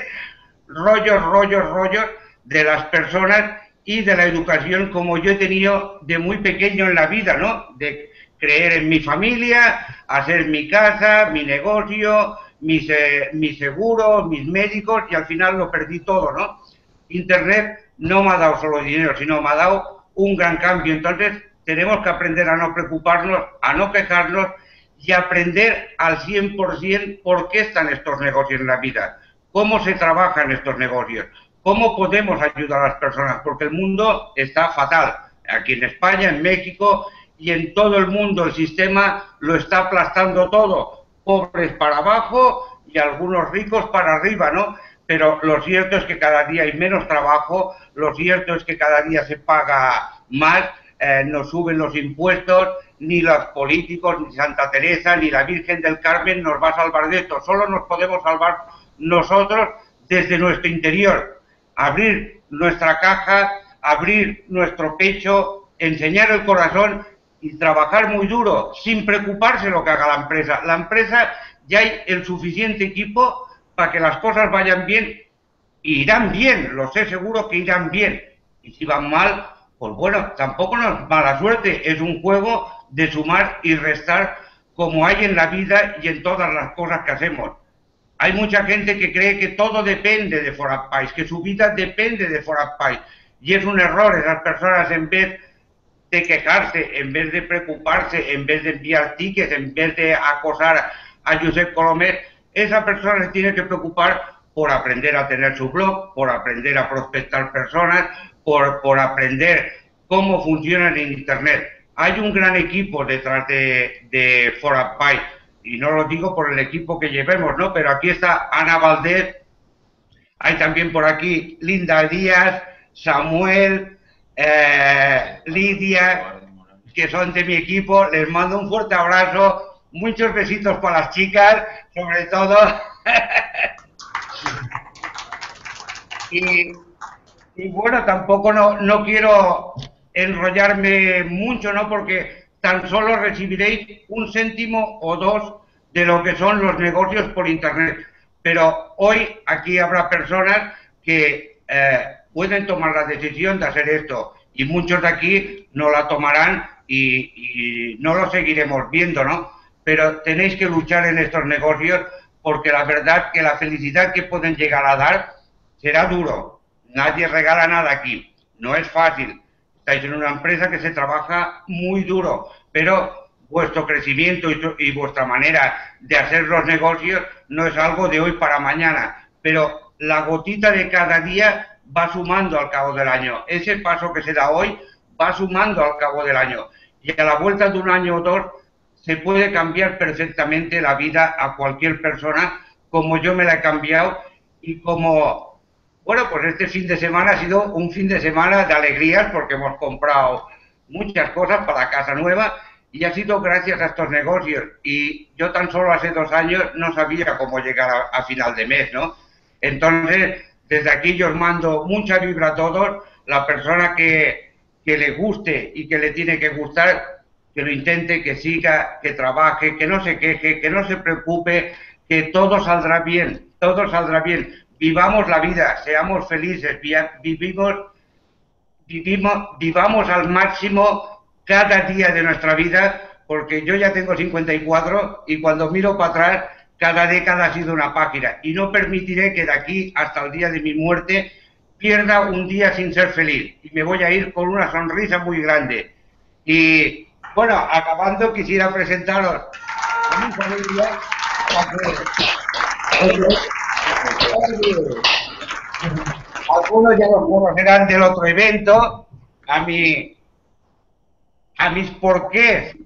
rollos de las personas y de la educación como yo he tenido de muy pequeño en la vida, ¿no? De creer en mi familia, hacer mi casa, mi negocio, mis seguros, mis médicos, y al final lo perdí todo, ¿no? Internet no me ha dado solo dinero, sino me ha dado un gran cambio. Entonces tenemos que aprender a no preocuparnos, a no quejarnos y aprender al 100% por qué están estos negocios en la vida, cómo se trabajan estos negocios, cómo podemos ayudar a las personas, porque el mundo está fatal. Aquí en España, en México y en todo el mundo el sistema lo está aplastando todo, pobres para abajo y algunos ricos para arriba, ¿no? Pero lo cierto es que cada día hay menos trabajo, lo cierto es que cada día se paga más, nos suben los impuestos, ni los políticos, ni Santa Teresa, ni la Virgen del Carmen nos va a salvar de esto. Solo nos podemos salvar nosotros desde nuestro interior. Abrir nuestra caja, abrir nuestro pecho, enseñar el corazón y trabajar muy duro, sin preocuparse lo que haga la empresa. La empresa ya hay el suficiente equipo para que las cosas vayan bien, y irán bien, lo sé seguro que irán bien. Y si van mal, pues bueno, tampoco no es mala suerte, es un juego de sumar y restar como hay en la vida y en todas las cosas que hacemos. Hay mucha gente que cree que todo depende de ForAdPaís, que su vida depende de ForAdPaís, y es un error. Esas personas, en vez de quejarse, en vez de preocuparse, en vez de enviar tickets, en vez de acosar a Josep Colomer, esa persona se tiene que preocupar por aprender a tener su blog, por aprender a prospectar personas, por aprender cómo funcionan en Internet. Hay un gran equipo detrás de ForAdPaís, y no lo digo por el equipo que llevemos, ¿no? Pero aquí está Ana Valdés, hay también por aquí Linda Díaz, Samuel, Lidia, que son de mi equipo. Les mando un fuerte abrazo, muchos besitos para las chicas, sobre todo. y bueno, tampoco no quiero enrollarme mucho, ¿no? Porque tan solo recibiréis 1 céntimo o 2 de lo que son los negocios por Internet. Pero hoy aquí habrá personas que pueden tomar la decisión de hacer esto, y muchos de aquí no la tomarán y no lo seguiremos viendo, ¿no? Pero tenéis que luchar en estos negocios, porque la verdad que la felicidad que pueden llegar a dar será duro. Nadie regala nada aquí, no es fácil. Estáis en una empresa que se trabaja muy duro, pero vuestro crecimiento y vuestra manera de hacer los negocios no es algo de hoy para mañana, pero la gotita de cada día va sumando al cabo del año. Ese paso que se da hoy va sumando al cabo del año, y a la vuelta de 1 año o 2 se puede cambiar perfectamente la vida a cualquier persona, como yo me la he cambiado. Y como, bueno, pues este fin de semana ha sido un fin de semana de alegrías, porque hemos comprado muchas cosas para la casa nueva, y ha sido gracias a estos negocios. Y yo tan solo hace 2 años no sabía cómo llegar a final de mes, ¿no? Entonces, desde aquí yo os mando mucha vibra a todos. La persona que le guste y que le tiene que gustar, que lo intente, que siga, que trabaje, que no se queje, que no se preocupe, que todo saldrá bien, todo saldrá bien. Vivamos la vida, seamos felices, vivamos al máximo cada día de nuestra vida, porque yo ya tengo 54 y cuando miro para atrás, cada década ha sido una página, y no permitiré que de aquí hasta el día de mi muerte pierda un día sin ser feliz, y me voy a ir con una sonrisa muy grande. Y bueno, acabando, quisiera presentaros a mi familia, algunos ya los conocerán del otro evento, a mis porqués,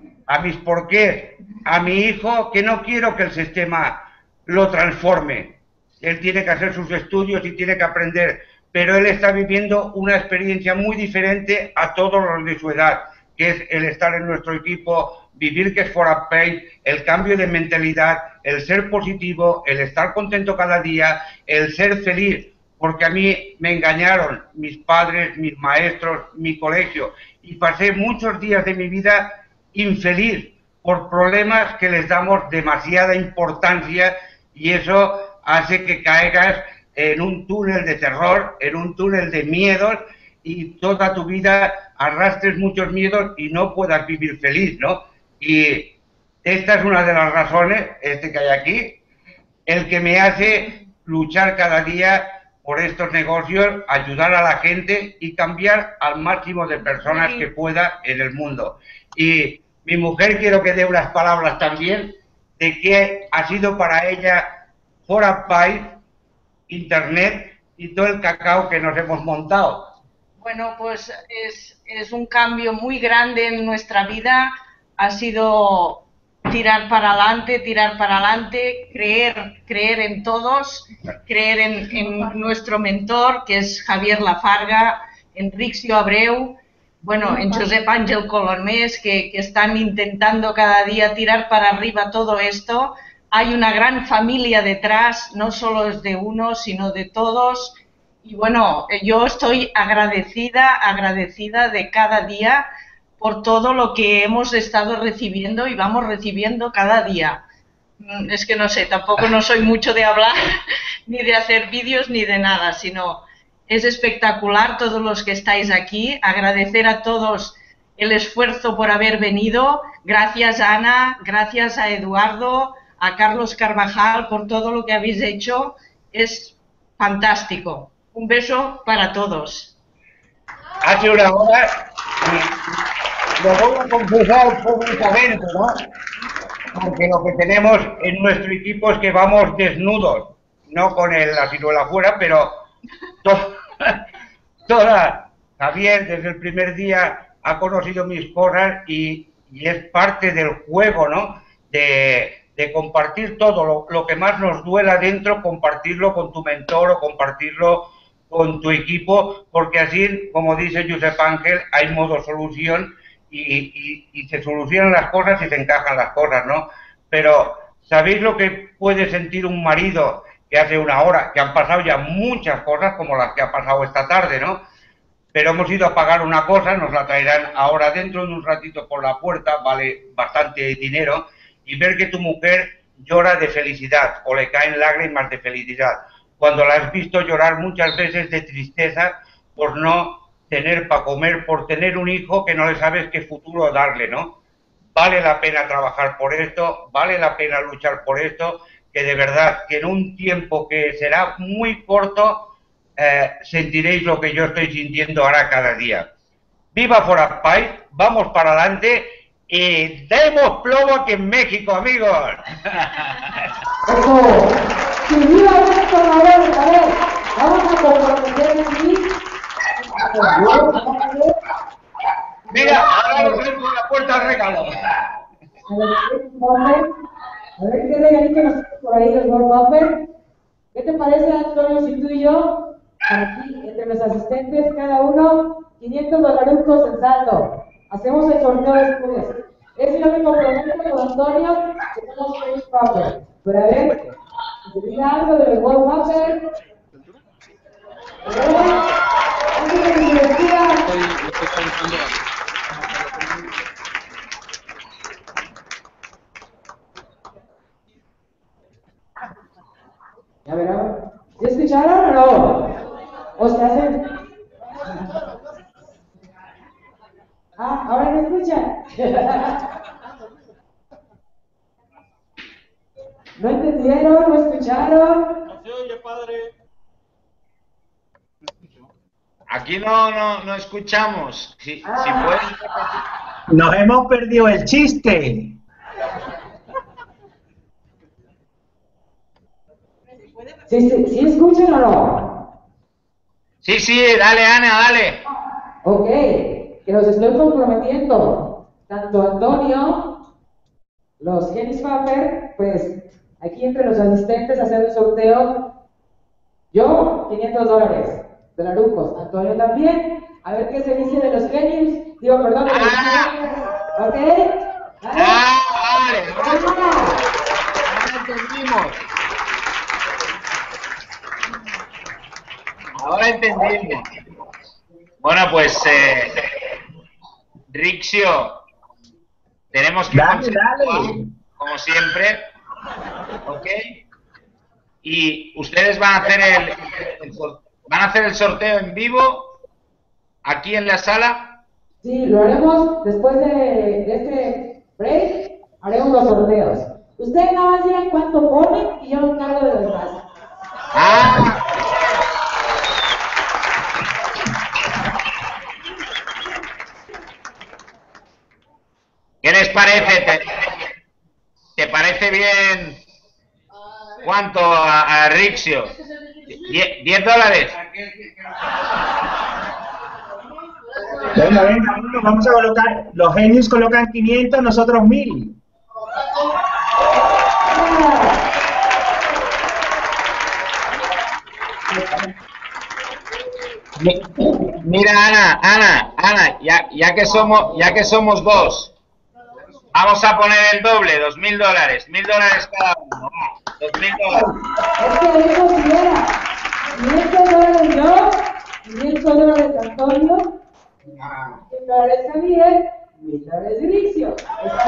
a mi hijo, que no quiero que el sistema lo transforme. Él tiene que hacer sus estudios y tiene que aprender, pero él está viviendo una experiencia muy diferente a todos los de su edad, que es el estar en nuestro equipo, vivir que es for a pay, el cambio de mentalidad, el ser positivo, el estar contento cada día, el ser feliz, porque a mí me engañaron mis padres, mis maestros, mi colegio, y pasé muchos días de mi vida infeliz por problemas que les damos demasiada importancia, y eso hace que caigas en un túnel de terror, en un túnel de miedos, y toda tu vida arrastres muchos miedos y no puedas vivir feliz, ¿no? Y esta es una de las razones, que hay aquí, el que me hace luchar cada día por estos negocios, ayudar a la gente y cambiar al máximo de personas que pueda en el mundo. Y mi mujer quiero que dé unas palabras también de qué ha sido para ella for a pay, Internet y todo el cacao que nos hemos montado. Bueno, pues es un cambio muy grande en nuestra vida. Ha sido tirar para adelante, creer en todos, creer en nuestro mentor, que es Javier Lafarga, en Riccio Abreu, bueno, en Josep Ángel Colomés, que están intentando cada día tirar para arriba todo esto. Hay una gran familia detrás, no solo es de uno, sino de todos. Y bueno, yo estoy agradecida de cada día por todo lo que hemos estado recibiendo y vamos recibiendo cada día. Es que no sé, tampoco no soy mucho de hablar, ni de hacer vídeos, ni de nada, sino es espectacular todos los que estáis aquí. Agradecer a todos el esfuerzo por haber venido. Gracias a Ana, gracias a Eduardo, a Carlos Carvajal por todo lo que habéis hecho. Es fantástico. Un beso para todos. Hace una hora, lo voy a confesar públicamente, ¿no? Porque lo que tenemos en nuestro equipo es que vamos desnudos, no con la ciruela afuera, pero toda Javier desde el primer día ha conocido mis cosas y es parte del juego, ¿no? De compartir todo, lo que más nos duela dentro, compartirlo con tu mentor o compartirlo con tu equipo, porque así, como dice Josep Ángel, hay modo solución y se solucionan las cosas y se encajan las cosas, ¿no? Pero, ¿sabéis lo que puede sentir un marido que hace una hora, que han pasado ya muchas cosas como las que ha pasado esta tarde, ¿no? Pero hemos ido a pagar una cosa, nos la traerán ahora dentro de un ratito por la puerta, vale bastante dinero, y ver que tu mujer llora de felicidad o le caen lágrimas de felicidad, cuando la has visto llorar muchas veces de tristeza por no tener para comer, por tener un hijo que no le sabes qué futuro darle, ¿no? Vale la pena trabajar por esto, vale la pena luchar por esto, que de verdad, que en un tiempo que será muy corto, sentiréis lo que yo estoy sintiendo ahora cada día. ¡Viva for a pay! ¡Vamos para adelante! ¡Y demos plomo aquí en México, amigos! ¡Eso! ¡Sí, viva esto! A ver, vamos a comprometer aquí. Mira, ahora nos vemos en la puerta al regalo. A ver qué regalito nos tienes por ahí, los Warmapper. ¿Qué te parece, Antonio, si tú y yo, aquí, entre los asistentes, cada uno, $500 en saldo? Hacemos el sorteo después. Es lo único compromiso con Antonio, que tenemos que ir papel. Pero a ver, ¿se diga algo de los Warmapper? Antes de que se despida. Ya verán. ¿Sí escucharon o no? ¿O se hacen? Ah, ahora me escuchan. ¿No entendieron? ¿No escucharon? No se oye, padre. Aquí no escuchamos. Si pueden... Nos hemos perdido el chiste. ¿Sí escuchan o no? Sí, dale, Ana, dale. Ok, que los estoy comprometiendo. Tanto Antonio, los Genis Fapper, pues aquí entre los asistentes hacer un sorteo. Yo, $500 de Larucos. Antonio también. A ver qué se dice de los Genis. Digo, perdón, de los Genis. ¿Ok? Vale. Ahora entendimos. Ahora entendimos. Bueno, pues, Rixio, tenemos que continuar, como siempre, ¿ok? Y ustedes van a hacer el sorteo en vivo, aquí en la sala. Sí, lo haremos después de este break, haremos los sorteos. Ustedes nada más digan cuánto ponen y yo me encargo de lo demás. ¿Qué les parece? ¿Te parece bien cuánto a Rixio? $10. Venga, vamos a colocar, los genios colocan 500, nosotros 1000. Mira, Ana, ya que somos dos, vamos a poner el doble, $2000, $1000 cada uno, $2000. Es que eso si era $500 yo, $500 Antonio, $100 Javier, $1000 Rixio. ¿Está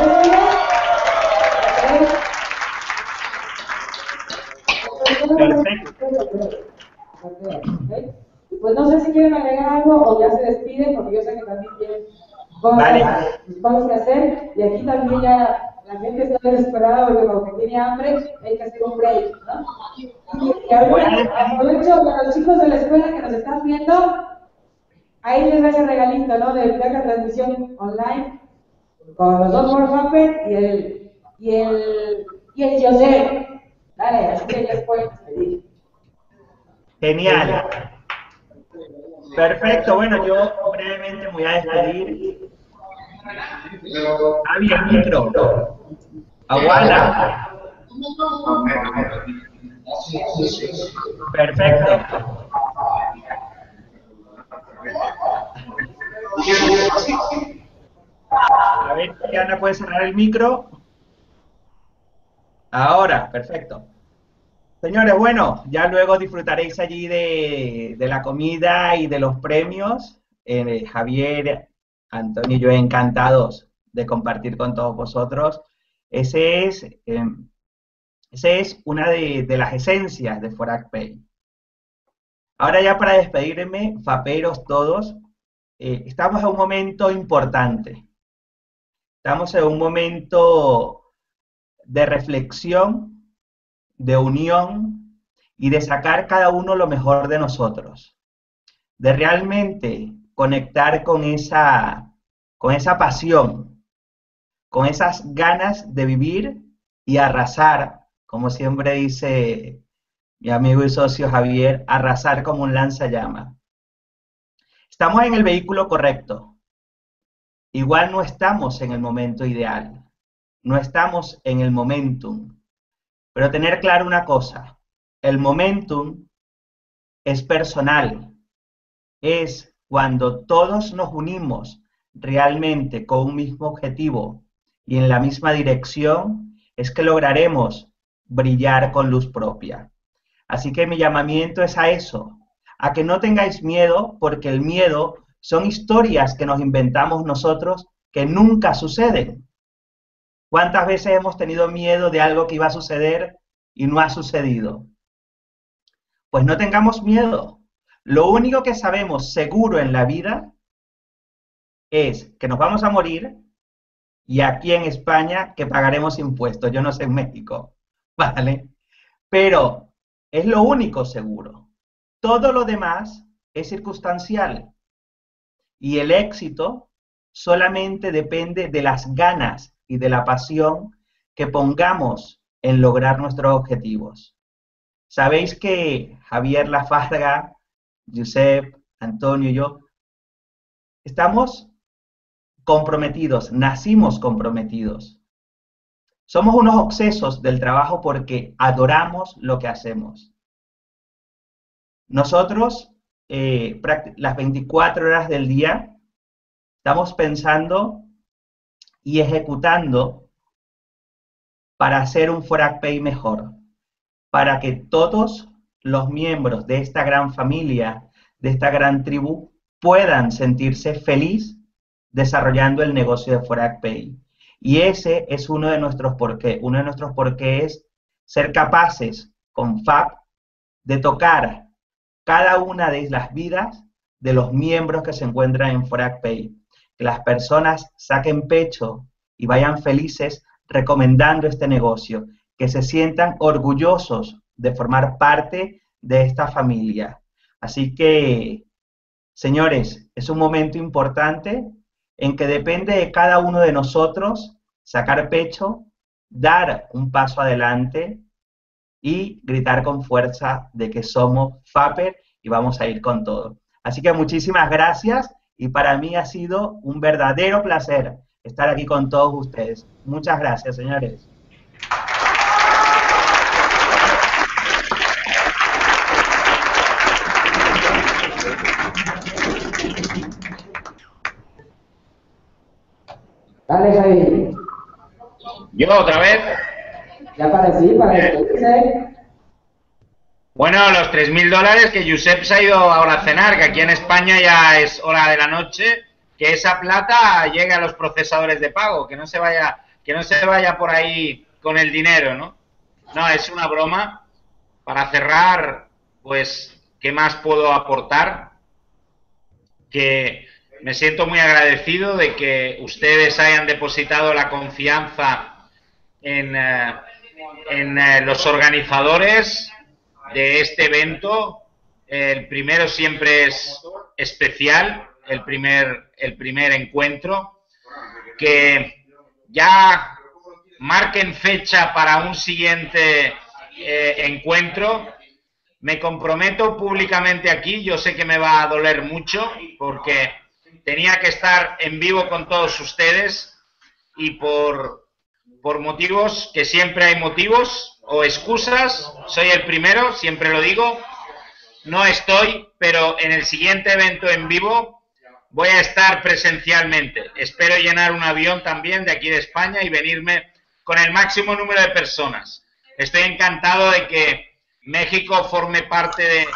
bien? Okay. Pues no sé si quieren agregar algo o ya se despiden, porque yo sé que también tienen cosas que hacer, y aquí también ya la gente está desesperada porque como que tiene hambre, hay que hacer un break, ¿no? Y aprovecho para los chicos de la escuela que nos están viendo, ahí les va ese regalito, ¿no? De ver la transmisión online con los dos Warhammer y el José. Dale, así que ya pueden pedir. Genial. Perfecto, bueno, yo brevemente me voy a despedir. Había micro. Aguanta. Perfecto. A ver si Ana puede cerrar el micro. Ahora, perfecto. Señores, bueno, ya luego disfrutaréis allí de la comida y de los premios. Javier, Antonio y yo encantados de compartir con todos vosotros. Ese es una de las esencias de ForacPay. Ahora ya para despedirme, faperos todos, estamos en un momento importante. Estamos en un momento de reflexión, de unión y de sacar cada uno lo mejor de nosotros, de realmente conectar con esa pasión, con esas ganas de vivir y arrasar, como siempre dice mi amigo y socio Javier, arrasar como un lanzallamas. Estamos en el vehículo correcto, igual no estamos en el momento ideal, no estamos en el momentum. Pero tener claro una cosa, el momentum es personal, es cuando todos nos unimos realmente con un mismo objetivo y en la misma dirección, es que lograremos brillar con luz propia. Así que mi llamamiento es a eso, a que no tengáis miedo, porque el miedo son historias que nos inventamos nosotros que nunca suceden. ¿Cuántas veces hemos tenido miedo de algo que iba a suceder y no ha sucedido? Pues no tengamos miedo. Lo único que sabemos seguro en la vida es que nos vamos a morir y aquí en España que pagaremos impuestos. Yo no sé en México, ¿vale? Pero es lo único seguro. Todo lo demás es circunstancial. Y el éxito solamente depende de las ganas y de la pasión que pongamos en lograr nuestros objetivos. Sabéis que Javier Lafarga, Josep, Antonio y yo estamos comprometidos, nacimos comprometidos. Somos unos obsesos del trabajo porque adoramos lo que hacemos. Nosotros, las 24 horas del día, estamos pensando y ejecutando para hacer un ForacPay mejor, para que todos los miembros de esta gran familia, de esta gran tribu, puedan sentirse felices desarrollando el negocio de ForacPay. Y ese es uno de nuestros porqués. Uno de nuestros porqués es ser capaces, con FAP, de tocar cada una de las vidas de los miembros que se encuentran en ForacPay. Que las personas saquen pecho y vayan felices recomendando este negocio. Que se sientan orgullosos de formar parte de esta familia. Así que, señores, es un momento importante en que depende de cada uno de nosotros sacar pecho, dar un paso adelante y gritar con fuerza de que somos FAPer y vamos a ir con todo. Así que muchísimas gracias y para mí ha sido un verdadero placer estar aquí con todos ustedes. Muchas gracias, señores. Dale, Javi. ¿Yo otra vez? Ya para sí, para despedirse. Bueno, los $3.000 que Josep se ha ido ahora a cenar, que aquí en España ya es hora de la noche, que esa plata llegue a los procesadores de pago, que no se vaya por ahí con el dinero, ¿no? No, es una broma. Para cerrar, pues, ¿qué más puedo aportar? Que me siento muy agradecido de que ustedes hayan depositado la confianza en los organizadores de este evento. El primero siempre es especial, el primer encuentro. Que ya marquen fecha para un siguiente encuentro. Me comprometo públicamente aquí, yo sé que me va a doler mucho porque tenía que estar en vivo con todos ustedes y por motivos, que siempre hay motivos o excusas, soy el primero, siempre lo digo, no estoy, pero en el siguiente evento en vivo voy a estar presencialmente. Espero llenar un avión también de aquí de España y venirme con el máximo número de personas. Estoy encantado de que México forme parte de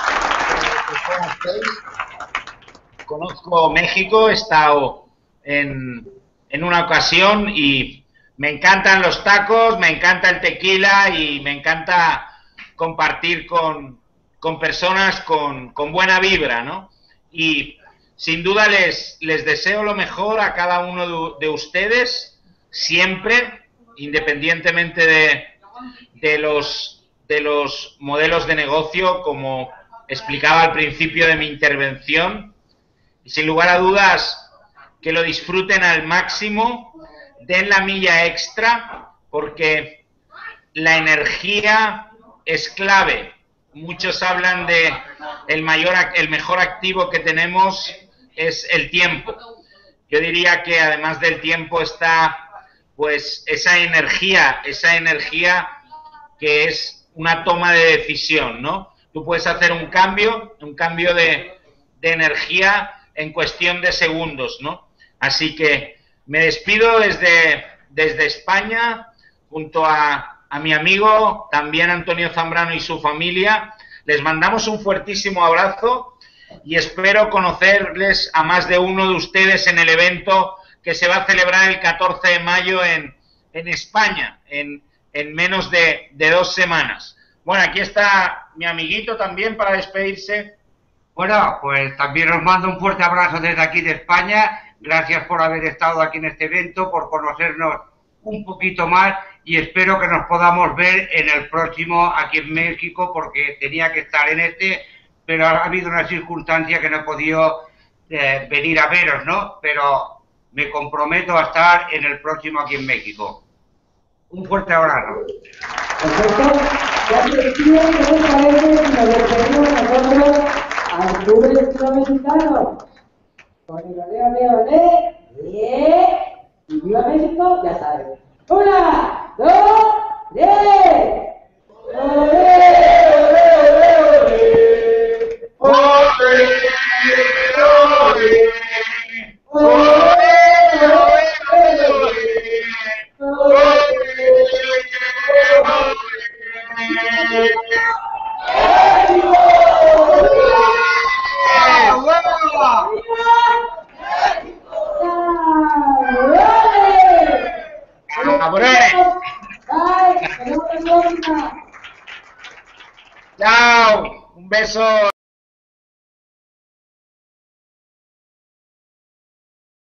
Conozco México, he estado en una ocasión y me encantan los tacos, me encanta el tequila y me encanta compartir con personas con buena vibra, ¿no? Y sin duda les deseo lo mejor a cada uno de ustedes, siempre, independientemente de los modelos de negocio, como explicaba al principio de mi intervención. Y sin lugar a dudas, que lo disfruten al máximo, den la milla extra, porque la energía es clave. Muchos hablan de el mejor activo que tenemos es el tiempo. Yo diría que además del tiempo está pues esa energía que es una toma de decisión, ¿no? Tú puedes hacer un cambio de energía en cuestión de segundos, ¿no? Así que me despido desde España, junto a mi amigo, también Antonio Zambrano y su familia. Les mandamos un fuertísimo abrazo y espero conocerles a más de uno de ustedes en el evento que se va a celebrar el 14 de mayo en España, en menos de 2 semanas. Bueno, aquí está mi amiguito también para despedirse. Bueno, pues también os mando un fuerte abrazo desde aquí de España. Gracias por haber estado aquí en este evento, por conocernos un poquito más y espero que nos podamos ver en el próximo aquí en México, porque tenía que estar en este, pero ha habido una circunstancia que no he podido venir a veros, ¿no? Pero me comprometo a estar en el próximo aquí en México. Un fuerte abrazo. Perfecto. Ya te decía, ¿qué les parece si nos despedimos nosotros al Club del Estilo Mexicano? Con el ole, y viva México, ya saben. 1, 2, 3. Chao, un beso.